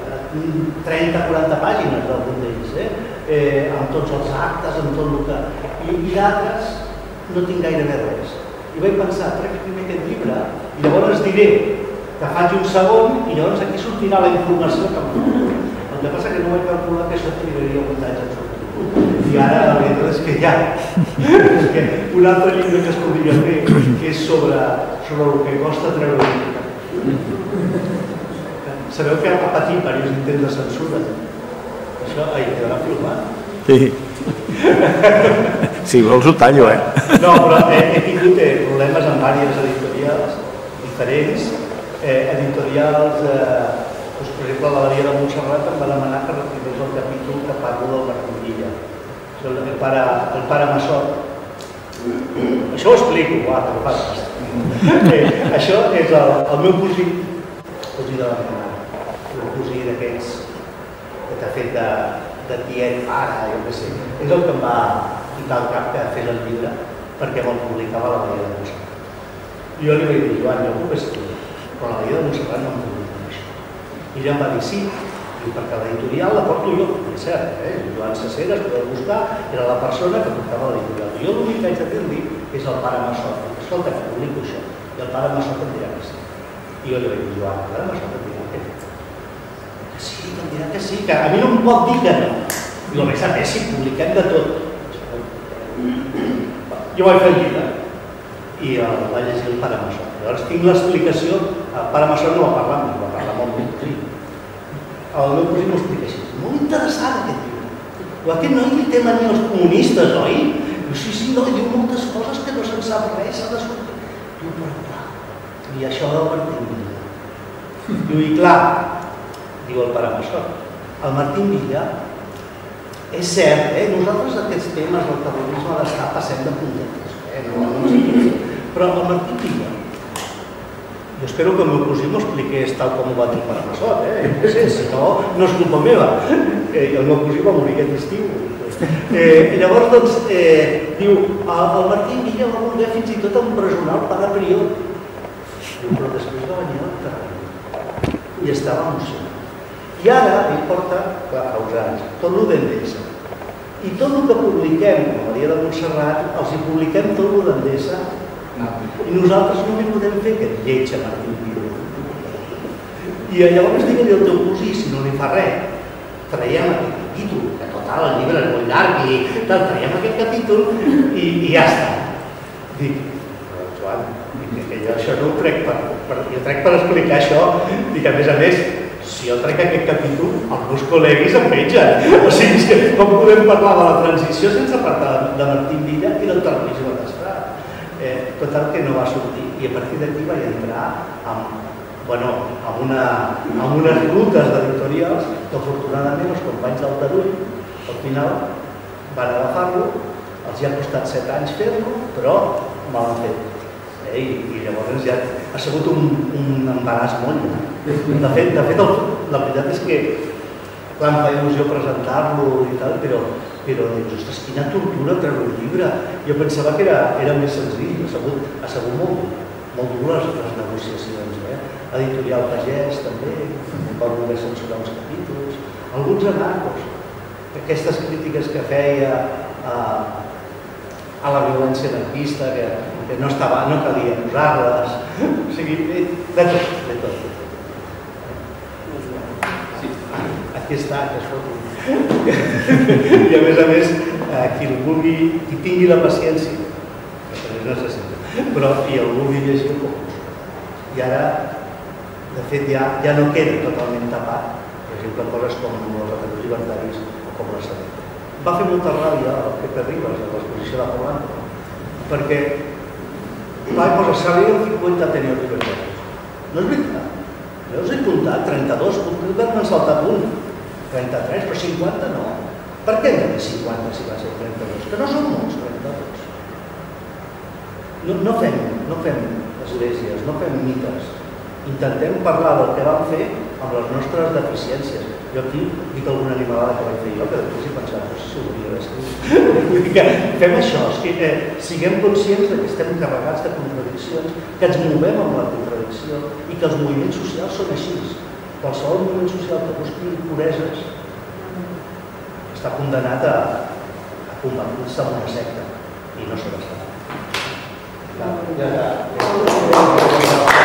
trenta a quaranta pàgines d'algun d'ells, amb tots els actes, amb tot el que... I d'altres no tinc gairebé res. I vaig pensar, trec primer aquest llibre i llavors diré que faig un segon i llavors aquí sortirà la informació que m'ha. El que passa que no vaig calcular que això trigaria vuit anys en sortir. I ara la veritat és que ja. Un altre llibre que es podria fer que és sobre el que costa treure un llibre. Sabeu que ha patit diversos intents de censura? Això, ai, quedarà filmat? Sí. Si vols ho tallo, eh? No, però he tingut problemes amb diverses editorials diferents. Editorials, per exemple, la Maria de Montserrat em va demanar que retirés el capítol que parlo del Martín Villa, el pare Massot. Això ho explico, va, que fas. Això és el meu cosí, cosí de la meva mare. Un cosí d'aquells que t'ha fet de tiet, pare, jo què sé. És el que em va ficar al cap que fes el llibre perquè me'l publicava la Maria de Montserrat. I jo li vaig dir, Joan, jo puc escriure, però la Maria de Montserrat no em publica això. I ella em va dir, sí, perquè l'editorial la porto jo, és cert, Joan Sacer, es podeu buscar, era la persona que portava l'editorial. Jo l'únic que haig de dir és el pare Massot. Escolta, que publico això. I el pare Massot em dirà que sí. I jo li vaig dir, Joan, el pare Massot em dirà que sí. Que sí, que em dirà que sí, que a mi no em pot dir que no. I el vaig saber si publiquem de tot. Jo vaig fer el llibre i el va llegir el pare Massot. Llavors tinc l'explicació, el pare Massot no va parlar amb mi, va parlar amb el meu El meu cosí m'ho explica així. Molt interessant aquest llibre. Aquest noi li té mania als comunistes, oi? Diu, sí, sí, no, diu moltes coses que no se'n sap res, s'ha de sortir. Diu, però clar, i això del Martín Villa. Diu, i clar, diu el pare Massot, el Martín Villa És cert, eh? Nosaltres aquests temes del terrorisme d'estar passem de puntetes, eh? no, no ens equivoquem. Però el Martí Villa, jo espero que el meu cosí m'ho expliqués tal com ho va dir el pare Massot, eh? No sé, si no, no és culpa meva. Eh, el meu cosí va morir aquest estiu. Eh, I llavors, doncs, eh, diu, el, el Martí Villa va voler fins i tot empresonar el pare Prior. Diu, però després va venir al terreny i estava emocionat. I ara ell porta, clar, fa uns anys, tot el d'Endesa. I tot el que publiquem, com a dia de Montserrat, els hi publiquem tot el d'Endesa. I nosaltres no li podem fer aquest lleig a Martí Villa. I llavors digue-li al teu cosí, si no li fa res, traiem aquest capítol, que total, el llibre és molt llarg i tal, traiem aquest capítol i, i ja està. Dic, però Joan, dic que jo això no ho trec per, per, jo trec per explicar això, dic, a més a més, si jo trec aquest capítol, els meus col·leguis em mengen. O sigui, és que com podem parlar de la transició sense parlar de Martí Villa i del terrorisme d'Estrada? Eh, total que no va sortir i a partir d'aquí vaig entrar amb, bueno, amb, una, amb unes rutes d'editorials que afortunadament els companys del Tarull al final van agafar-lo, els hi ha costat set anys fer-lo, però me l'han fet. Eh, i, I llavors ja ha sigut un, un embaràs molt llarg. De fet, de fet el, la veritat és que clar, em fa il·lusió presentar-lo i tal, però però dius, ostres, quina tortura treure un llibre. Jo pensava que era, era més senzill, ha sigut, ha sigut molt, molt dur les, les negociacions. Eh? Editorial Pagès també, va voler censurar uns capítols, alguns anarcos, aquestes crítiques que feia a, a la violència anarquista, que, que no, estava, no calia posar-les, o sigui, de tot, de tot. Aquí està, que es foto. I a més a més, qui el vulgui, qui tingui la paciència, que també necessita, però qui el vulgui llegir com. I ara, de fet, ja, ja no queda totalment tapat, per exemple, coses com els atacs llibertaris o com la salut. Va fer molta ràbia el Pepe Ribas a l'exposició de Polanco, perquè va posar salir el cinquanta tenia llibertaris. No és veritat, no us he comptat, trenta-dos, m'han saltat un. trenta-tres, però cinquanta no. Per què hem de dir cinquanta si va ser trenta-dos? Que no són molts, trenta-dos. No, no, fem, no fem esglésies, no fem mites. Intentem parlar del que vam fer amb les nostres deficiències. Jo aquí dic alguna animalada que vaig fer jo, que després he pensat, no sé si ho hauria d'escriure. Vull dir que fem això, que eh, siguem conscients que estem carregats de contradiccions, que ens movem amb la contradicció i que els moviments socials són així. Qualsevol moviment social que busqui pureses està condenat a, a convertir-se en una secta i no s'ha d'estar. Ja, ja, ja.